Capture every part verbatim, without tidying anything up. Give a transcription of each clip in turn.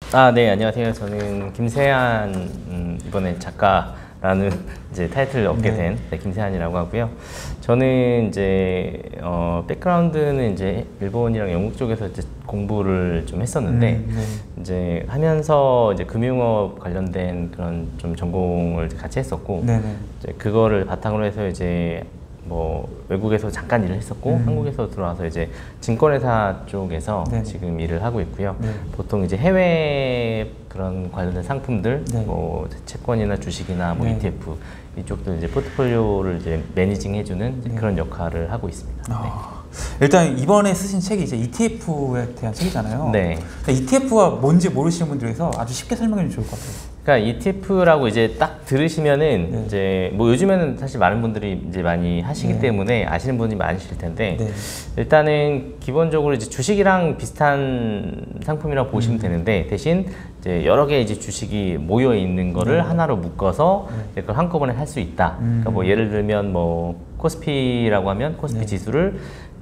아, 네, 안녕하세요. 저는 김세한, 음, 이번에 작가라는 이제 타이틀을 얻게 네. 된 네, 김세한이라고 하고요. 저는 이제, 어, 백그라운드는 이제 일본이랑 영국 쪽에서 이제 공부를 좀 했었는데, 음, 네. 이제 하면서 이제 금융업 관련된 그런 좀 전공을 같이 했었고, 네네. 이제 그거를 바탕으로 해서 이제 뭐 외국에서 잠깐 일을 했었고 음. 한국에서 들어와서 이제 증권회사 쪽에서 네네. 지금 일을 하고 있고요. 네. 보통 이제 해외 그런 관련된 상품들, 네. 뭐 채권이나 주식이나 뭐 네. 이티에프 이쪽들 이제 포트폴리오를 이제 매니징 해주는 이제 네. 그런 역할을 하고 있습니다. 아, 일단 이번에 쓰신 책이 이제 이티에프에 대한 책이잖아요. 네. 그러니까 이티에프가 뭔지 모르시는 분들 위해서 아주 쉽게 설명해 주면 좋을 것 같아요. 그러니까 이티에프라고 이제 딱 들으시면은 네. 이제 뭐 요즘에는 사실 많은 분들이 이제 많이 하시기 네. 때문에 아시는 분이 많으실 텐데 네. 일단은 기본적으로 이제 주식이랑 비슷한 상품이라고 보시면 음. 되는데 대신 이제 여러 개의 이제 주식이 모여 있는 거를 네. 하나로 묶어서 네. 그걸 한꺼번에 할 수 있다. 음. 그러니까 뭐 예를 들면 뭐 코스피라고 하면 코스피 네. 지수를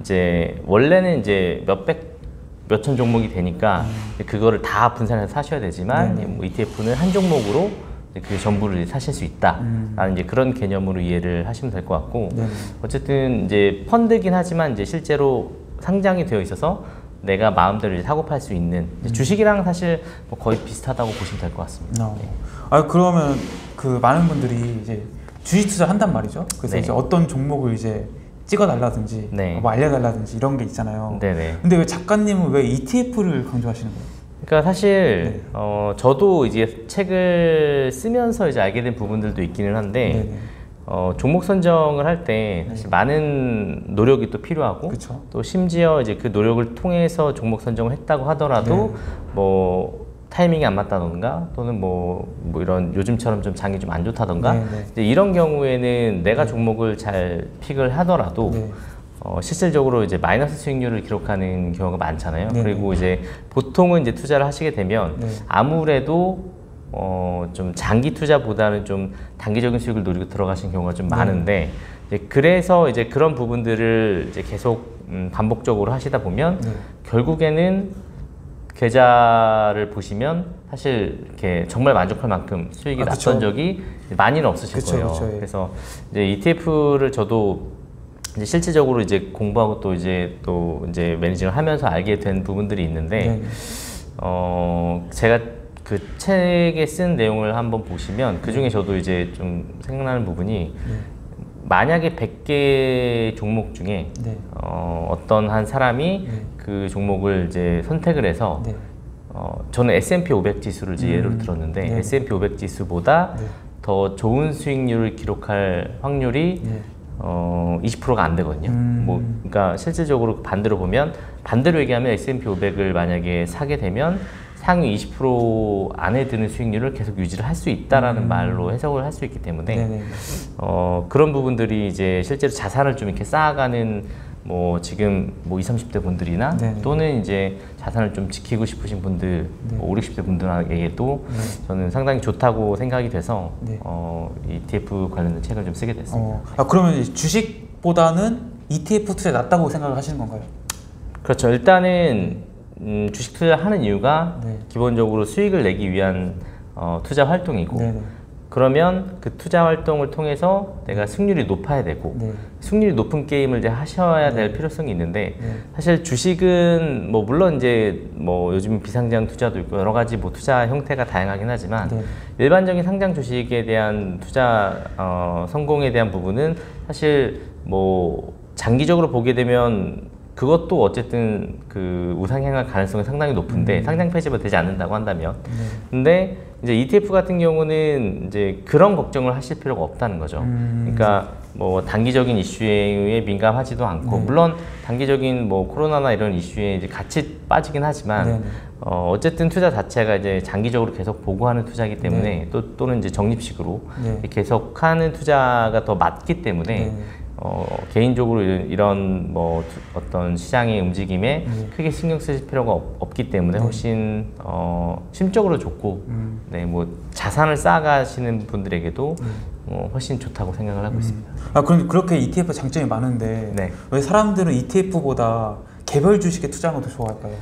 이제 원래는 이제 몇백 몇천 종목이 되니까 음. 그거를 다 분산해서 사셔야 되지만 네네. 뭐 이티에프는 한 종목으로 그 전부를 사실 수 있다 음. 라는 이제 그런 개념으로 이해를 하시면 될 것 같고 네네. 어쨌든 이제 펀드긴 하지만 이제 실제로 상장이 되어 있어서 내가 마음대로 이제 사고 팔 수 있는 이제 음. 주식이랑 사실 뭐 거의 비슷하다고 보시면 될 것 같습니다. 어. 네. 아 그러면 그 많은 분들이 이제 주식 투자 한단 말이죠. 그래서 네. 이제 어떤 종목을 이제 찍어달라든지 네. 뭐 알려달라든지 이런 게 있잖아요. 네네. 근데 왜 작가님은 왜 이티에프를 강조하시는 거예요? 그러니까 사실 네. 어, 저도 이제 책을 쓰면서 이제 알게 된 부분들도 있기는 한데 네네. 어, 종목 선정을 할 때 사실 네. 많은 노력이 또 필요하고 그쵸. 또 심지어 이제 그 노력을 통해서 종목 선정을 했다고 하더라도 네. 뭐 타이밍이 안 맞다던가 또는 뭐, 뭐 이런 요즘처럼 좀 장이 좀 안 좋다던가 네, 네. 이제 이런 경우에는 내가 네. 종목을 잘 픽을 하더라도 네. 어, 실질적으로 이제 마이너스 수익률을 기록하는 경우가 많잖아요. 네. 그리고 이제 보통은 이제 투자를 하시게 되면 네. 아무래도 어, 좀 장기 투자보다는 좀 단기적인 수익을 노리고 들어가신 경우가 좀 네. 많은데 이제 그래서 이제 그런 부분들을 이제 계속 음, 반복적으로 하시다 보면 네. 결국에는 계좌를 보시면 사실 이렇게 정말 만족할 만큼 수익이 아, 났던 그쵸. 적이 많이는 없으실 그쵸, 거예요. 그쵸, 예. 그래서 이제 이티에프를 저도 이제 실질적으로 이제 공부하고 또 이제 또 이제 매니징을 하면서 알게 된 부분들이 있는데 네. 어 제가 그 책에 쓴 내용을 한번 보시면 그 중에 저도 이제 좀 생각나는 부분이 네. 만약에 백 개 종목 중에 네. 어, 어떤 한 사람이 네. 그 종목을 이제 선택을 해서 네. 어, 저는 에스앤피 오백 지수를 이제 음. 예로 들었는데 네. 에스앤피 오백 지수보다 네. 더 좋은 수익률을 기록할 확률이 네. 어, 이십 퍼센트가 안 되거든요. 음. 뭐, 그러니까 실질적으로 반대로 보면 반대로 얘기하면 에스앤피 오백을 만약에 사게 되면 상위 이십 퍼센트 안에 드는 수익률을 계속 유지를 할 수 있다라는 음. 말로 해석을 할 수 있기 때문에 네네. 어, 그런 부분들이 이제 실제로 자산을 좀 이렇게 쌓아가는 뭐 지금 뭐 이십, 삼십 대 분들이나 네네. 또는 이제 자산을 좀 지키고 싶으신 분들 네. 뭐 오십, 육십 대 분들에게도 네. 저는 상당히 좋다고 생각이 돼서 네. 어, 이티에프 관련된 책을 좀 쓰게 됐습니다. 어, 아 그러면 이제 주식보다는 이티에프 투자에 낫다고 생각을 하시는 건가요? 그렇죠. 일단은 음, 주식 투자하는 이유가 네. 기본적으로 수익을 내기 위한 어, 투자 활동이고 네네. 그러면 그 투자 활동을 통해서 내가 승률이 높아야 되고 네. 승률이 높은 게임을 이제 하셔야 될 네. 필요성이 있는데 네. 사실 주식은 뭐 물론 이제 뭐 요즘 비상장 투자도 있고 여러 가지 뭐 투자 형태가 다양하긴 하지만 네. 일반적인 상장 주식에 대한 투자 어, 성공에 대한 부분은 사실 뭐 장기적으로 보게 되면 그것도 어쨌든 그 우상향할 가능성이 상당히 높은데 음. 상장 폐지가 되지 않는다고 한다면 네. 근데 이제 이티에프 같은 경우는 이제 그런 걱정을 하실 필요가 없다는 거죠. 음. 그러니까 뭐 단기적인 이슈에 민감하지도 않고 네. 물론 단기적인 뭐 코로나나 이런 이슈에 이제 같이 빠지긴 하지만 네네. 어 어쨌든 투자 자체가 이제 장기적으로 계속 보고하는 투자이기 때문에 네. 또 또는 이제 적립식으로 네. 계속하는 투자가 더 맞기 때문에 네. 어, 개인적으로 이런, 이런 뭐 두- 어떤 시장의 움직임에 네. 크게 신경 쓰실 필요가 없, 없기 때문에 네. 훨씬 어, 심적으로 좋고 음. 네, 뭐 자산을 쌓아가시는 분들에게도 네. 어, 훨씬 좋다고 생각을 하고 있습니다. 아 그럼 그렇게 이티에프 장점이 많은데 네. 왜 사람들은 이티에프보다 개별 주식에 투자하는 것도 좋아할까요?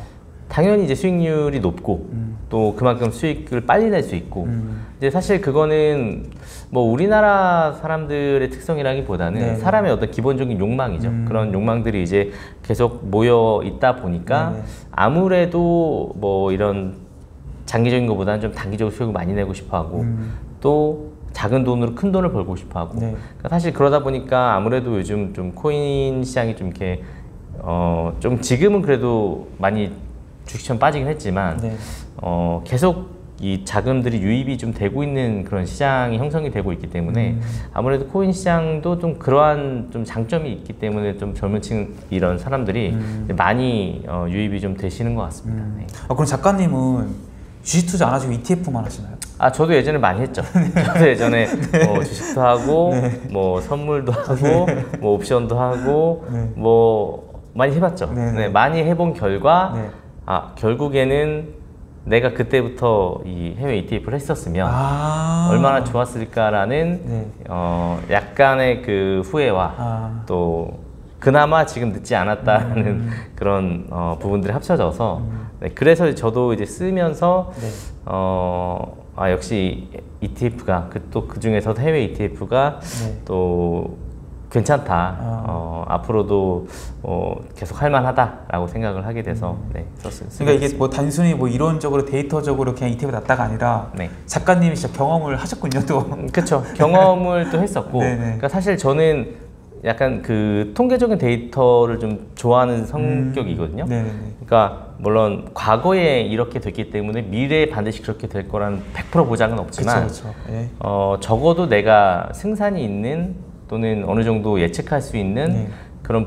당연히 이제 수익률이 높고 음. 또 그만큼 수익을 빨리 낼 수 있고 음. 이제 사실 그거는 뭐 우리나라 사람들의 특성이라기보다는 네네. 사람의 어떤 기본적인 욕망이죠. 음. 그런 욕망들이 이제 계속 모여 있다 보니까 네네. 아무래도 뭐 이런 장기적인 것보다는 좀 단기적으로 수익을 많이 내고 싶어하고 음. 또 작은 돈으로 큰 돈을 벌고 싶어하고 네. 그러니까 사실 그러다 보니까 아무래도 요즘 좀 코인 시장이 좀 이렇게 어 좀 지금은 그래도 많이 주식처럼 빠지긴 했지만 네. 어 계속 이 자금들이 유입이 좀 되고 있는 그런 시장이 형성이 되고 있기 때문에 음. 아무래도 코인 시장도 좀 그러한 좀 장점이 있기 때문에 좀 젊은 층 이런 사람들이 음. 많이 어, 유입이 좀 되시는 것 같습니다. 음. 네. 아, 그럼 작가님은 주식 투자 안 하시고 이티에프만 하시나요? 아 저도 예전에 많이 했죠. 저도 예전에 뭐 주식도 하고 네. 뭐 선물도 하고 뭐 옵션도 하고 네. 뭐 많이 해봤죠. 네, 네. 네, 많이 해본 결과 네. 아 결국에는 내가 그때부터 이 해외 이티에프를 했었으면 아. 얼마나 좋았을까라는 네. 어, 약간의 그 후회와 아. 또 그나마 지금 늦지 않았다는 음. 그런 어, 부분들이 합쳐져서 음. 네, 그래서 저도 이제 쓰면서 네. 어, 아 역시 이티에프가 그, 또 그 중에서도 해외 이티에프가 네. 또 괜찮다. 아. 어, 앞으로도 어, 계속 할만하다라고 생각을 하게 돼서 음. 네, 썼, 그러니까 이게 뭐 단순히 뭐 이론적으로 데이터적으로 그냥 이티에프 났다가 아니라 네. 작가님이 진짜 경험을 하셨군요 또. 그렇죠. 경험을 또 했었고, 네네. 그러니까 사실 저는 약간 그 통계적인 데이터를 좀 좋아하는 성격이거든요. 음. 네네네. 그러니까 물론 과거에 이렇게 됐기 때문에 미래에 반드시 그렇게 될 거라는 백 퍼센트 보장은 없지만, 그쵸, 그쵸. 예. 어, 적어도 내가 승산이 있는 또는 어느 정도 예측할 수 있는 네. 그런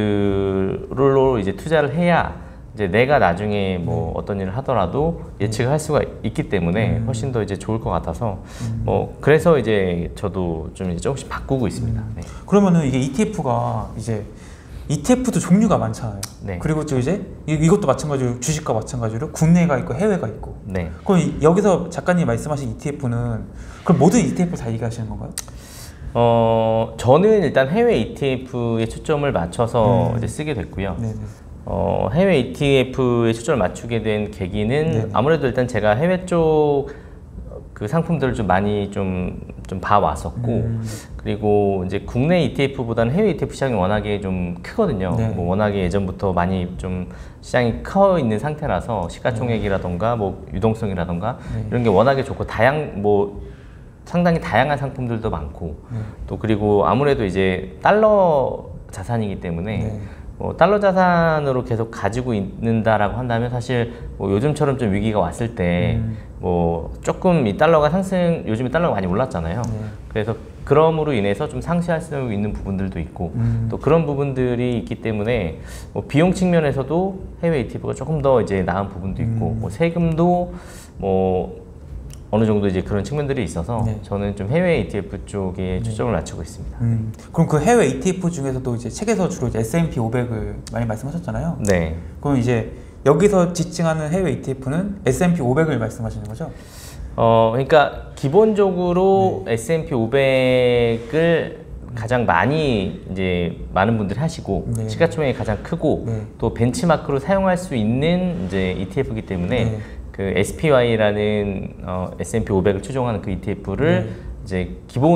부분들로 이제 투자를 해야 이제 내가 나중에 뭐 네. 어떤 일을 하더라도 예측을 할 수가 있기 때문에 음. 훨씬 더 이제 좋을 것 같아서 음. 뭐 그래서 이제 저도 좀 이제 조금씩 바꾸고 있습니다. 음. 네. 그러면은 이게 이티에프가 이제 이티에프도 종류가 많잖아요. 네. 그리고 또 이제 이- 이것도 마찬가지로 주식과 마찬가지로 국내가 있고 해외가 있고. 네. 그럼 이- 여기서 작가님 말씀하신 이티에프는 그럼 모든 이티에프 다 얘기하시는 건가요? 어, 저는 일단 해외 이티에프에 초점을 맞춰서 음. 이제 쓰게 됐고요. 네네. 어, 해외 이티에프에 초점을 맞추게 된 계기는 네네. 아무래도 일단 제가 해외 쪽 그 상품들을 좀 많이 좀, 좀 봐왔었고, 음. 그리고 이제 국내 이티에프보다는 해외 이티에프 시장이 워낙에 좀 크거든요. 네. 뭐 워낙에 예전부터 많이 좀 시장이 커 있는 상태라서 시가총액이라던가 뭐 유동성이라던가 네. 이런 게 워낙에 좋고 다양 뭐 상당히 다양한 상품들도 많고 네. 또 그리고 아무래도 이제 달러 자산이기 때문에 네. 뭐 달러 자산으로 계속 가지고 있는다라고 한다면 사실 뭐 요즘처럼 좀 위기가 왔을 때 뭐 음. 조금 이 달러가 상승 요즘에 달러가 많이 올랐잖아요. 네. 그래서 그럼으로 인해서 좀 상쇄할 수 있는 부분들도 있고 음. 또 그런 부분들이 있기 때문에 뭐 비용 측면에서도 해외 이티에프가 조금 더 이제 나은 부분도 있고 음. 뭐 세금도 뭐 어느 정도 이제 그런 측면들이 있어서 네. 저는 좀 해외 이티에프 쪽에 초점을 맞추고 있습니다. 음. 그럼 그 해외 이티에프 중에서도 이제 책에서 주로 이제 에스 앤 피 오백을 많이 말씀하셨잖아요. 네. 그럼 이제 여기서 지칭하는 해외 이티에프는 에스 앤 피 오백을 말씀하시는 거죠? 어, 그러니까 기본적으로 네. 에스 앤 피 오백을 가장 많이 이제 많은 분들이 하시고 네. 시가총액이 가장 크고 네. 또 벤치마크로 사용할 수 있는 이제 이티에프이기 때문에 네. 그 에스피와이라는 어, 에스 앤 피 오백을 추종하는 그 이티에프를 네. 이제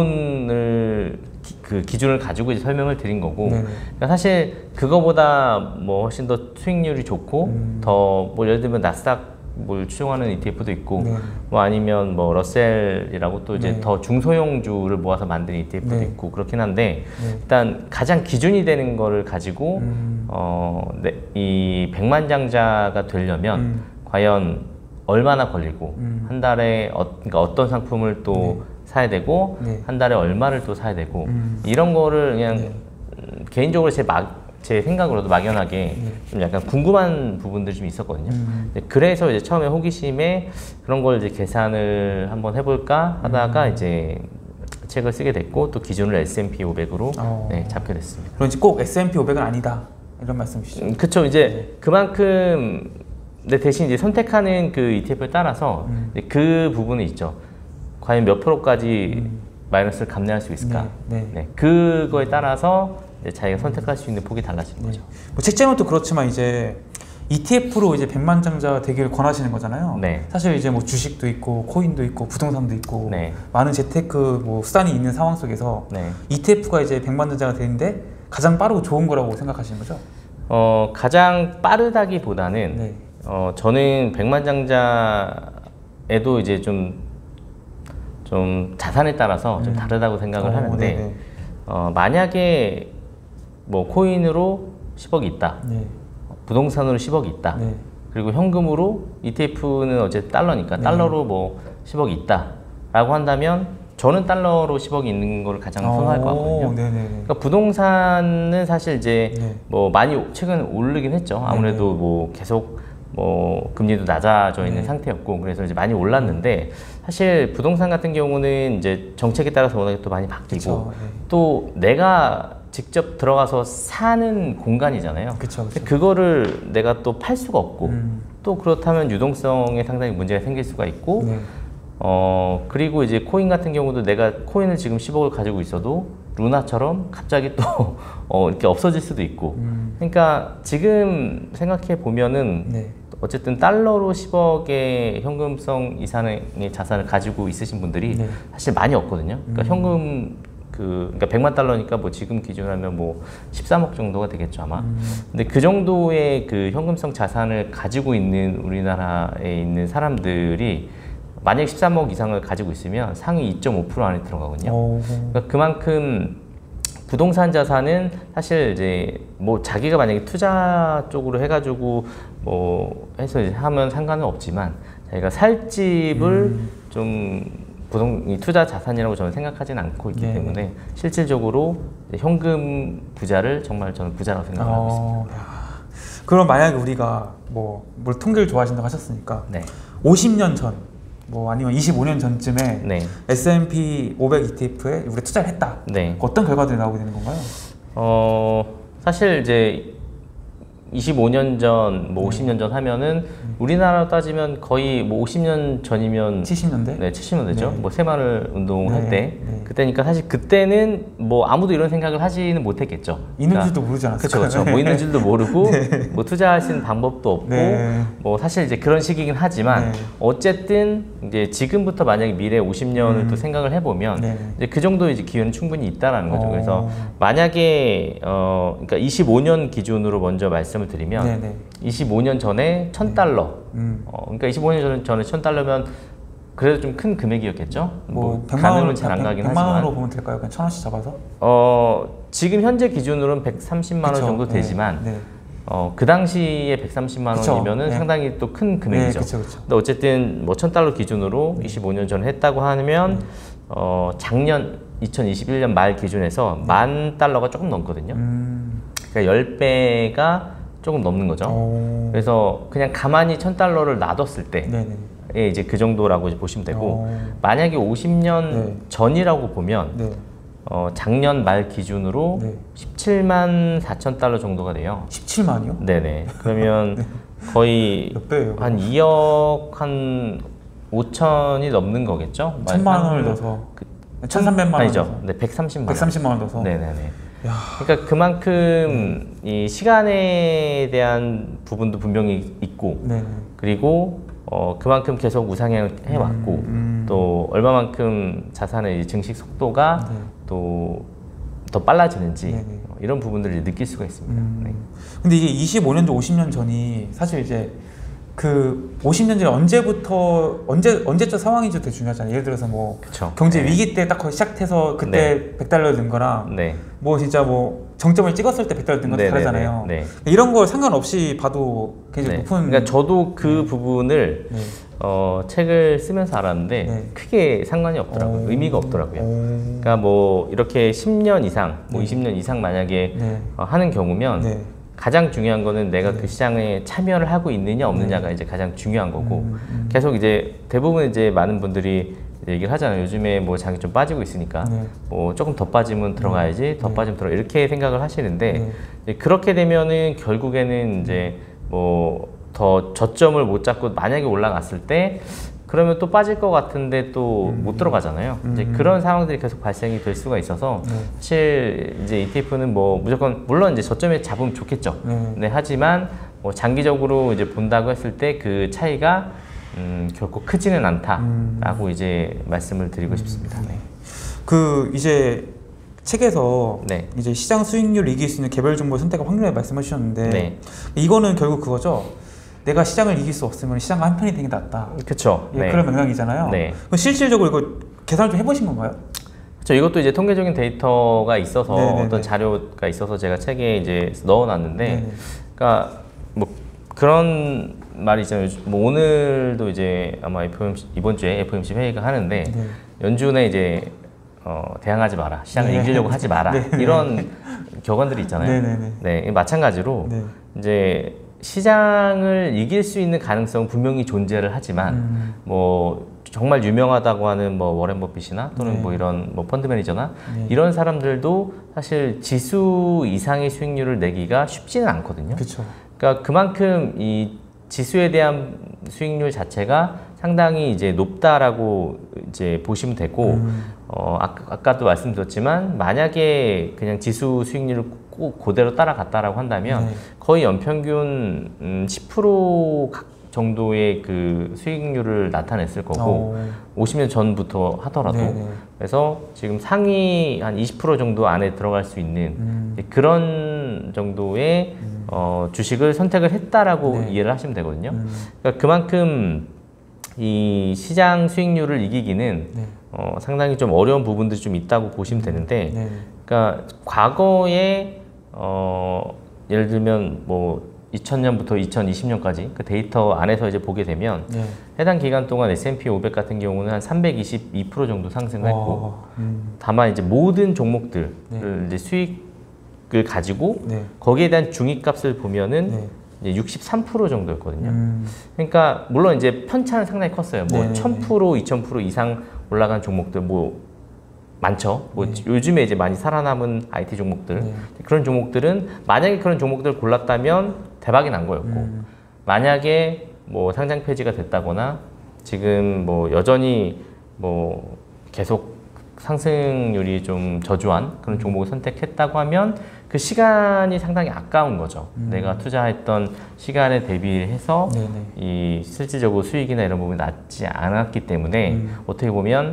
기본을 기, 그 기준을 가지고 이제 설명을 드린 거고 네. 그러니까 사실 그거보다 뭐 훨씬 더 수익률이 좋고 음. 더 뭐 예를 들면 나스닥 뭘 추종하는 이티에프도 있고 네. 뭐 아니면 뭐 러셀이라고 또 이제 네. 더 중소형주를 모아서 만든 이티에프도 네. 있고 그렇긴 한데 네. 일단 가장 기준이 되는 거를 가지고 음. 어, 네, 이 백만장자가 되려면 음. 과연 얼마나 걸리고 음. 한 달에 어, 그러니까 어떤 상품을 또 네. 사야 되고 네. 한 달에 얼마를 또 사야 되고 음. 이런 거를 그냥 네. 음, 개인적으로 제 막 제 생각으로도 막연하게 네. 좀 약간 궁금한 부분들이 좀 있었거든요. 음. 이제 그래서 이제 처음에 호기심에 그런 걸 이제 계산을 한번 해볼까 하다가 음. 이제 책을 쓰게 됐고 또 기준을 에스 앤 피 오백으로 어. 네, 잡게 됐습니다. 그럼 이제 꼭 에스 앤 피 오백은 아니다 이런 말씀이시죠? 음, 그쵸. 이제 그만큼 내 대신 이제 선택하는 그 이티에프에 따라서 음. 이제 그 부분이 있죠. 과연 몇 프로까지 음. 마이너스를 감내할 수 있을까? 네, 네. 그거에 따라서 이제 자기가 선택할 수 있는 폭이 달라지는 네. 거죠. 뭐 책 제목도 그렇지만 이제 이티에프로 이제 백만장자 되기를 권하시는 거잖아요. 네. 사실 이제 뭐 주식도 있고 코인도 있고 부동산도 있고 네. 많은 재테크 뭐 수단이 있는 상황 속에서 네. 이티에프가 이제 백만장자가 되는데 가장 빠르고 좋은 거라고 생각하시는 거죠? 어, 가장 빠르다기보다는 네. 어, 저는 백만장자에도 이제 좀, 좀 자산에 따라서 음. 좀 다르다고 생각을 어, 하는데 네네. 어, 만약에 뭐 코인으로 십억이 있다, 네. 부동산으로 십억이 있다, 네. 그리고 현금으로 이티에프는 어쨌든 달러니까 네. 달러로 뭐 십억이 있다라고 한다면 저는 달러로 십억이 있는 걸 가장 선호할 것 같거든요. 네네. 그러니까 부동산은 사실 이제 네. 뭐 많이 최근 오르긴 했죠. 아무래도 네네. 뭐 계속 뭐 금리도 낮아져 있는 네. 상태였고 그래서 이제 많이 올랐는데 사실 부동산 같은 경우는 이제 정책에 따라서 워낙에 또 많이 바뀌고 그쵸, 네. 또 내가 직접 들어가서 사는 공간이잖아요. 그쵸, 그쵸. 그거를 내가 또 팔 수가 없고 음. 또 그렇다면 유동성에 상당히 문제가 생길 수가 있고 네. 어 그리고 이제 코인 같은 경우도 내가 코인을 지금 십억을 가지고 있어도 루나처럼 갑자기 또 어, 이렇게 없어질 수도 있고 음. 그러니까 지금 생각해 보면은 네. 어쨌든 달러로 십억의 현금성 이상의 자산을 가지고 있으신 분들이 네. 사실 많이 없거든요. 그러니까 음. 현금 그 그러니까 백만 달러니까 뭐 지금 기준으로 하면 뭐 십삼억 정도가 되겠죠 아마. 음. 근데 그 정도의 그 현금성 자산을 가지고 있는 우리나라에 있는 사람들이 만약 십삼억 이상을 가지고 있으면 상위 이 점 오 퍼센트 안에 들어가거든요. 오. 그러니까 그만큼 부동산 자산은 사실 이제 뭐 자기가 만약에 투자 쪽으로 해가지고 뭐 해서 이제 하면 상관은 없지만 자기가 살 집을 음. 좀 부동 이 투자 자산이라고 저는 생각하지는 않고 있기 네. 때문에 실질적으로 이제 현금 부자를 정말 저는 부자라고 생각을 하고 있습니다. 어, 야. 그럼 만약에 우리가 뭐 뭘 통계를 좋아하신다고 하셨으니까 네, 오십 년 전, 뭐 아니면 이십오 년 전쯤에 네, 에스 앤 피 오백 이티에프에 우리가 투자를 했다. 네. 어떤 결과들이 나오게 되는 건가요? 어 사실 이제 이십오 년 전, 뭐 오십 년 전 하면은 우리나라로 따지면 거의 뭐 오십 년 전이면 칠십 년대? 네, 칠십 년대죠. 네. 뭐 새마을 운동을 할 네, 때 네. 그때니까 사실 그때는 뭐 아무도 이런 생각을 하지는 못했겠죠. 있는 줄도 모르지 않았을까요? 그렇죠, 그렇죠. 뭐 있는 줄도 모르고 뭐 투자할 수 있는 방법도 없고 네. 뭐 사실 이제 그런 시기긴 하지만 네. 어쨌든 이제 지금부터 만약에 미래 오십 년을 음. 또 생각을 해보면 네. 이제 그 정도 이제 기회는 충분히 있다라는 거죠. 어. 그래서 만약에 어 그러니까 이십오 년 기준으로 먼저 말씀을 드리면 네네. 이십오 년 전에 천 달러. 음. 어 그러니까 이십오 년 전에 전에 천 달러면 그래도 좀 큰 금액이었겠죠. 뭐 가능은 백만 원, 잘 안 가긴 백만 원으로 하지만 보면 될까요? 그냥 천 원씩 잡아서? 어 지금 현재 기준으로는 백삼십만 원 그쵸. 정도 네. 되지만 네. 어, 그 당시에 백삼십만 그쵸. 원이면은 네. 상당히 또 큰 금액이죠. 네, 그쵸, 그쵸. 근데 어쨌든 뭐 천 달러 기준으로 이십오 년 전에 했다고 하면 네. 어, 작년 이천이십일 년 말 기준에서 만 달러가 조금 넘거든요. 음. 그러니까 십 배가 조금 넘는 거죠. 오. 그래서 그냥 가만히 천 달러를 놔뒀을 때 네네. 예, 이제 그 정도라고 이제 보시면 되고 오. 만약에 오십 년 네. 전이라고 보면 네. 어, 작년 말 기준으로 네. 십칠만 사천 달러 정도가 돼요. 십칠만이요? 네네. 그러면 거의 몇 배예요? 한 이억 한 오천이 넘는 거겠죠? 천만 원을 한- 넣어서 그- 천삼백만 원 아니죠. 넣어서. 네, 백삼십만 원. 백삼십만 원 넣어서. 네네네. 야. 그러니까 그만큼 이 시간에 대한 부분도 분명히 있고 네. 그리고 어, 그만큼 계속 우상향을 해왔고 음, 음. 또 얼마만큼 자산의 증식 속도가 네. 또 더 빨라지는지 네네. 어, 이런 부분들을 느낄 수가 있습니다. 음. 네. 근데 이게 이십오 년 전, 오십 년 전이 사실 이제 그 오십 년 전에 언제부터 언제 언제적 상황인지 되게 중요하잖아요. 예를 들어서 뭐 그쵸. 경제 네. 위기 때 딱 거의 시작해서 그때 백 달러 든 거랑 네. 뭐 진짜 뭐 정점을 찍었을 때 백 달러 든 거랑 네네네. 다르잖아요. 네. 이런 걸 상관없이 봐도 굉장히 네. 높은. 그러니까 저도 그 부분을 네. 어, 책을 쓰면서 알았는데 네. 크게 상관이 없더라고요. 오. 의미가 없더라고요. 오. 그러니까 뭐 이렇게 십 년 이상, 뭐 네. 이십 년 이상 만약에 네. 어, 하는 경우면 네. 가장 중요한 거는 내가 네. 그 시장에 참여를 하고 있느냐 없느냐가 이제 가장 중요한 거고 음, 음. 계속 이제 대부분 이제 많은 분들이 이제 얘기를 하잖아요. 요즘에 뭐 장이 좀 빠지고 있으니까 네. 뭐 조금 더 빠지면 들어가야지, 더 네. 빠지면 들어 이렇게 생각을 하시는데 네. 이제 그렇게 되면은 결국에는 이제 뭐 더 저점을 못 잡고 만약에 올라갔을 때 그러면 또 빠질 것 같은데 또 못 들어가잖아요. 이제 음. 그런 상황들이 계속 발생이 될 수가 있어서 네. 사실 이제 이티에프는 뭐 무조건 물론 이제 저점에 잡으면 좋겠죠. 네. 네, 하지만 뭐 장기적으로 이제 본다고 했을 때 그 차이가 음, 결코 크지는 않다라고 음. 이제 말씀을 드리고 음. 싶습니다. 네. 그 이제 책에서 네. 이제 시장 수익률을 이길 수 있는 개별 정보 선택의 확률을 말씀해 주셨는데 네. 이거는 결국 그거죠. 내가 시장을 이길 수 없으면 시장과 한편이 되는 게 낫다. 그렇죠. 예, 네. 그런 맥락이잖아요. 네. 그럼 실질적으로 이거 계산을 좀 해보신 건가요? 그렇죠. 이것도 이제 통계적인 데이터가 있어서 네네네. 어떤 자료가 있어서 제가 책에 이제 넣어놨는데, 네네. 그러니까 뭐 그런 말이 있잖아요. 뭐 오늘도 이제 아마 에프오엠씨, 이번 주에 에프오엠씨 회의가 하는데 네. 연준에 이제 어, 대항하지 마라, 시장을 네. 이기려고 하지 마라 네. 이런 격언들이 있잖아요. 네네네. 네, 마찬가지로 네. 이제 시장을 이길 수 있는 가능성은 분명히 존재를 하지만 음. 뭐 정말 유명하다고 하는 뭐 워렌 버핏이나 또는 네. 뭐 이런 뭐 펀드 매니저나 네. 이런 사람들도 사실 지수 이상의 수익률을 내기가 쉽지는 않거든요. 그렇죠. 그러니까 그만큼 이 지수에 대한 수익률 자체가 상당히 이제 높다라고 이제 보시면 되고, 음. 어, 아까, 아까도 말씀드렸지만 만약에 그냥 지수 수익률을 꼭 그대로 따라갔다라고 한다면 네. 거의 연평균 음, 십 퍼센트 정도의 그 수익률을 나타냈을 거고 오. 오십 년 전부터 하더라도 네네. 그래서 지금 상위 한 이십 퍼센트 정도 안에 들어갈 수 있는 음. 그런 정도의 음. 어, 주식을 선택을 했다라고 네. 이해를 하시면 되거든요. 음. 그러니까 그만큼 이 시장 수익률을 이기기는 네. 어, 상당히 좀 어려운 부분들이 좀 있다고 보시면 되는데, 네. 그러니까 과거에 어, 예를 들면 뭐 이천 년부터 이천이십 년까지 그 데이터 안에서 이제 보게 되면 네. 해당 기간 동안 에스 앤 피 오백 같은 경우는 한 삼백이십이 퍼센트 정도 상승했고, 어, 음. 다만 이제 모든 종목들을 네. 이제 수익을 가지고 네. 거기에 대한 중위값을 보면은 네. 이제 육십삼 퍼센트 정도였거든요. 음. 그러니까 물론 이제 편차는 상당히 컸어요. 뭐 네네네. 천 퍼센트, 이천 퍼센트 이상 올라간 종목들 뭐 많죠. 뭐 네. 요즘에 이제 많이 살아남은 아이티 종목들, 네. 그런 종목들은 만약에 그런 종목들을 골랐다면 대박이 난 거였고, 음. 만약에 뭐 상장 폐지가 됐다거나 지금 뭐 여전히 뭐 계속 상승률이 좀 저조한 그런 종목을 선택했다고 하면 그 시간이 상당히 아까운 거죠. 음. 내가 투자했던 시간에 대비해서 네네. 이 실질적으로 수익이나 이런 부분이 낮지 않았기 때문에 음. 어떻게 보면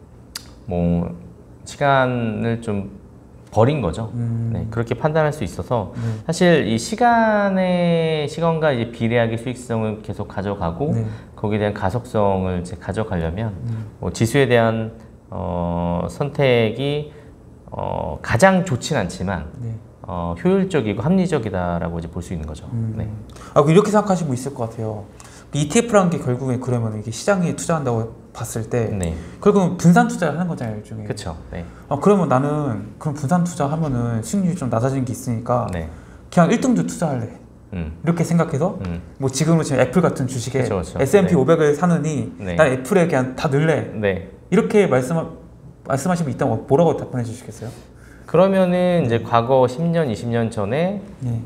뭐 시간을 좀 버린 거죠. 음. 네, 그렇게 판단할 수 있어서 네. 사실 이 시간의 시간과 이제 비례하게 수익성을 계속 가져가고 네. 거기에 대한 가속성을 이제 가져가려면 음. 뭐 지수에 대한 어, 선택이 어, 가장 좋진 않지만 네. 어, 효율적이고 합리적이다라고 이제 볼 수 있는 거죠. 음. 네. 아, 이렇게 생각하시는 분 있을 것 같아요. 이티에프라는 게 결국에 그러면 이게 시장에 투자한다고 봤을 때 네. 결국은 분산 투자를 하는 거잖아요, 일종의. 그렇죠. 네. 아, 그러면 나는 그럼 분산 투자하면은 수익률이 좀 낮아지는 게 있으니까 네. 그냥 일 등주 투자할래. 음. 이렇게 생각해서 음. 뭐 지금은 지금 애플 같은 주식에 그쵸, 그쵸. 에스 앤 피 네. 오백을 사느니 네. 난 애플에 그냥 다 넣을래. 네. 이렇게 말씀 말씀하시면 이따 뭐라고 답변해 주시겠어요? 그러면은 이제 과거 십 년, 이십 년 전에 네.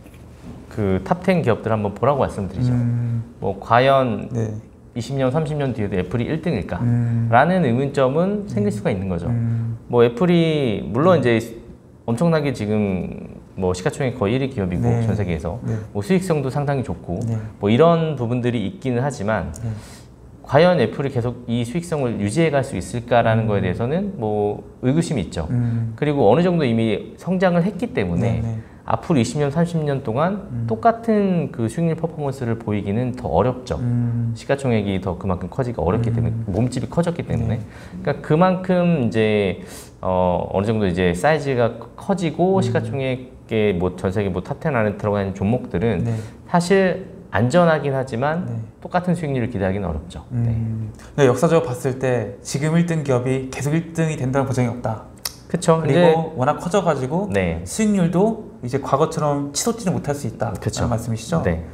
그 탑 텐 기업들 한번 보라고 말씀드리죠. 음. 뭐 과연 네. 이십 년, 삼십 년 뒤에도 애플이 일 등일까? 음. 라는 의문점은 생길 수가 있는 거죠. 음. 뭐 애플이 물론 이제 엄청나게 지금 뭐 시가총액 거의 일 위 기업이고 네. 전 세계에서 네. 뭐 수익성도 상당히 좋고 네. 뭐 이런 부분들이 있기는 하지만 네. 과연 애플이 계속 이 수익성을 유지해 갈 수 있을까라는 거에 대해서는 뭐 의구심이 있죠. 음. 그리고 어느 정도 이미 성장을 했기 때문에 네, 네. 앞으로 이십 년, 삼십 년 동안 음. 똑같은 그 수익률 퍼포먼스를 보이기는 더 어렵죠. 음. 시가총액이 더 그만큼 커지기 어렵기 음. 때문에 몸집이 커졌기 때문에 네. 그러니까 그만큼 이제 어 어느 정도 이제 사이즈가 커지고 음. 시가총액의 뭐 전 세계 뭐 탑 텐 안에 들어가 있는 종목들은 네. 사실 안전하긴 하지만 네. 똑같은 수익률을 기대하기는 어렵죠. 네. 음. 네, 역사적으로 봤을 때 지금 일 등 기업이 계속 일 등이 된다는 보장이 없다. 그렇죠. 그리고 이제 워낙 커져가지고 네. 수익률도 이제 과거처럼 치솟지는 못할 수 있다. 그쵸. 라는 말씀이시죠? 네.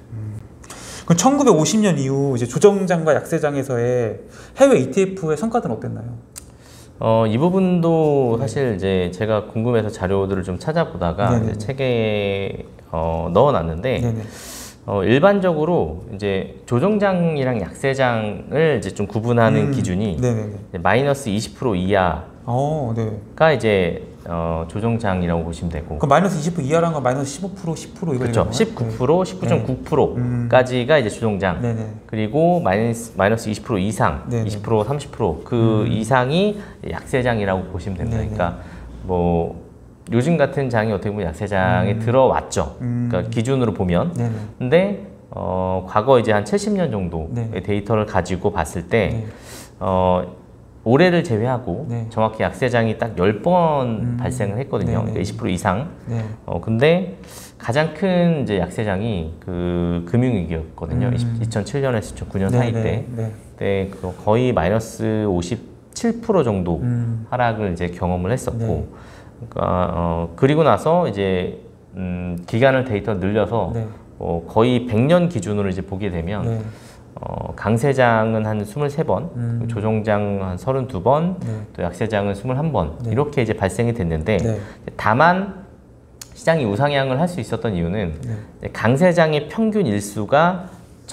그럼 천구백오십 년 이후 이제 조정장과 약세장에서의 해외 이티에프의 성과들은 어땠나요? 어, 이 부분도 사실 이제 제가 궁금해서 자료들을 좀 찾아보다가 네네네. 이제 책에 어, 넣어놨는데 네네. 어, 일반적으로 이제 조정장이랑 약세장을 이제 좀 구분하는 음, 기준이 네네네. 이제 마이너스 이십 퍼센트 이하가 어, 네. 이제 어, 조정장이라고 보시면 되고. 그 마이너스 이십 퍼센트 이하라는 건 마이너스 십오 퍼센트, 십 퍼센트 이거 그렇죠. 십구 퍼센트, 십구 점 구 퍼센트까지가 이제 조정장. 네네. 그리고 마이너스 마이너스 이십 퍼센트 이상, 네네. 이십 퍼센트, 삼십 퍼센트 그 음. 이상이 약세장이라고 보시면 됩니다. 네네. 그러니까 뭐 요즘 같은 장이 어떻게 보면 약세장에 음. 들어왔죠. 음. 그러니까 기준으로 보면. 네네. 근데 어, 과거 이제 한 칠십 년 정도의 네. 데이터를 가지고 봤을 때 네. 어, 올해를 제외하고 네. 정확히 약세장이 딱 열 번 음. 발생을 했거든요. 그러니까 이십 퍼센트 이상. 네. 어, 근데 가장 큰 이제 약세장이 그 금융위기였거든요. 음. 이천칠 년에서 이천구 년 네, 사이 때. 네, 네. 그때 거의 마이너스 오십칠 퍼센트 정도 음. 하락을 이제 경험을 했었고. 네. 그러니까 어, 그리고 나서 이제 음, 기간을 데이터 늘려서 네. 어, 거의 백 년 기준으로 이제 보게 되면 네. 어, 강세장은 한 이십삼 번, 음. 조정장 한 삼십이 번, 네. 또 약세장은 이십일 번 네. 이렇게 이제 발생이 됐는데 네. 다만 시장이 우상향을 할 수 있었던 이유는 네. 강세장의 평균 일수가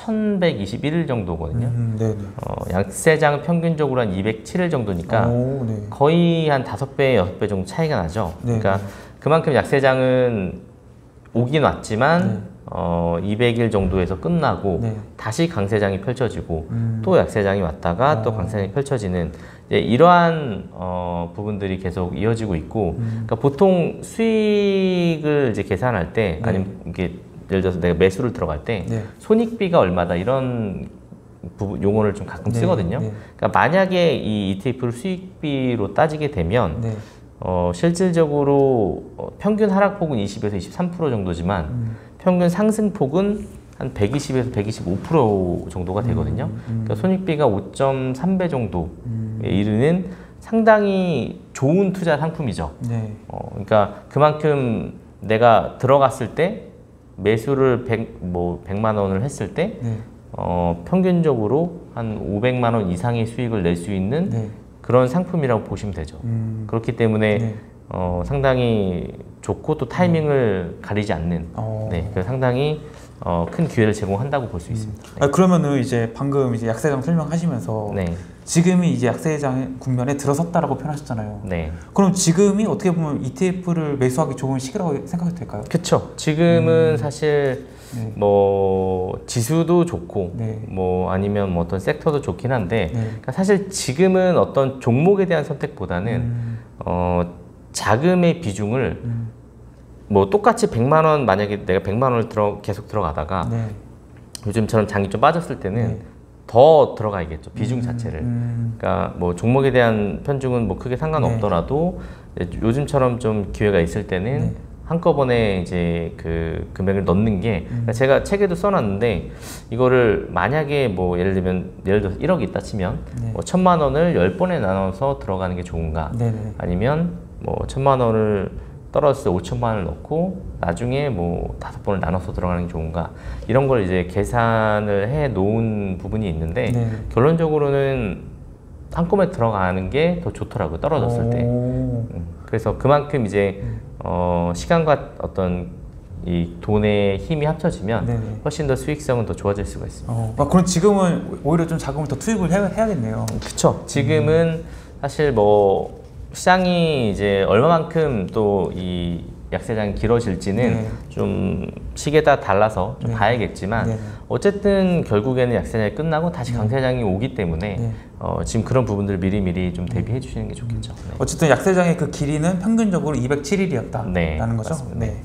천백이십일 일 정도거든요. 음, 네, 네. 어, 약세장은 평균적으로 한 이백칠 일 정도니까 오, 네. 거의 한 다섯 배, 여섯 배 정도 차이가 나죠. 네, 그러니까 네. 그만큼 약세장은 오긴 왔지만 네. 어, 이백 일 정도에서 끝나고 네. 다시 강세장이 펼쳐지고 음. 또 약세장이 왔다가 어. 또 강세장이 펼쳐지는 이제 이러한 어, 부분들이 계속 이어지고 있고 음. 그러니까 보통 수익을 이제 계산할 때 네. 아니면 이게 예를 들어서 내가 매수를 들어갈 때 네. 손익비가 얼마다 이런 부분 용어를 좀 가끔 네. 쓰거든요. 네. 그러니까 만약에 이 이티에프를 수익비로 따지게 되면 네. 어, 실질적으로 어, 평균 하락폭은 이십에서 이십삼 퍼센트 정도지만 음. 평균 상승폭은 한 백이십에서 백이십오 퍼센트 정도가 되거든요. 음, 음. 그러니까 손익비가 오 점 삼 배 정도에 음. 이르는 상당히 좋은 투자 상품이죠. 네. 어, 그러니까 그만큼 내가 들어갔을 때 매수를 백, 뭐 백만 원을 했을 때 네. 어, 평균적으로 한 오백만 원 이상의 수익을 낼 수 있는 네. 그런 상품이라고 보시면 되죠. 음. 그렇기 때문에 네. 어, 상당히 좋고 또 타이밍을 음. 가리지 않는 어. 네, 상당히 어, 큰 기회를 제공한다고 볼 수 음. 있습니다. 네. 아, 그러면은 이제 방금 이제 약세장 설명하시면서 네. 지금이 이제 약세장 국면에 들어섰다라고 표현하셨잖아요. 네. 그럼 지금이 어떻게 보면 이티에프를 매수하기 좋은 시기라고 생각해도 될까요? 그렇죠. 지금은 음. 사실 네. 뭐 지수도 좋고 네. 뭐 아니면 뭐 어떤 섹터도 좋긴 한데 네. 그러니까 사실 지금은 어떤 종목에 대한 선택보다는 음. 어, 자금의 비중을 음. 뭐 똑같이 백만 원 만약에 내가 백만 원을 들어 계속 들어가다가 네. 요즘처럼 장이 좀 빠졌을 때는 네. 더 들어가야겠죠. 비중 음, 자체를. 음. 그러니까 뭐 종목에 대한 편중은 뭐 크게 상관없더라도 네. 요즘처럼 좀 기회가 있을 때는 네. 한꺼번에 이제 그 금액을 넣는 게 음. 그러니까 제가 책에도 써놨는데 이거를 만약에 뭐 예를 들면 예를 들어서 일억이 있다 치면 네. 뭐 천만 원을 열 번에 나눠서 들어가는 게 좋은가 네네. 아니면 뭐 천만 원을 떨어졌을 때 오천만 원을 넣고 나중에 뭐 다섯 번을 나눠서 들어가는 게 좋은가 이런 걸 이제 계산을 해 놓은 부분이 있는데 네. 결론적으로는 한꺼번에 들어가는 게 더 좋더라고요. 떨어졌을 때. 음, 그래서 그만큼 이제 어, 시간과 어떤 이 돈의 힘이 합쳐지면 네네. 훨씬 더 수익성은 더 좋아질 수가 있습니다. 어, 아, 그럼 지금은 오히려 좀 자금을 더 투입을 해, 해야겠네요. 그렇죠. 지금은 음. 사실 뭐 시장이 이제 얼마만큼 또 이 약세장이 길어질지는 네. 좀 시기에 따라 달라서 좀 네. 봐야겠지만 네. 어쨌든 결국에는 약세장이 끝나고 다시 네. 강세장이 오기 때문에 네. 어, 지금 그런 부분들 미리미리 좀 대비해 주시는 게 좋겠죠. 네. 어쨌든 약세장의 그 길이는 평균적으로 이백칠 일이었다라는 네. 거죠. 맞습니다. 네.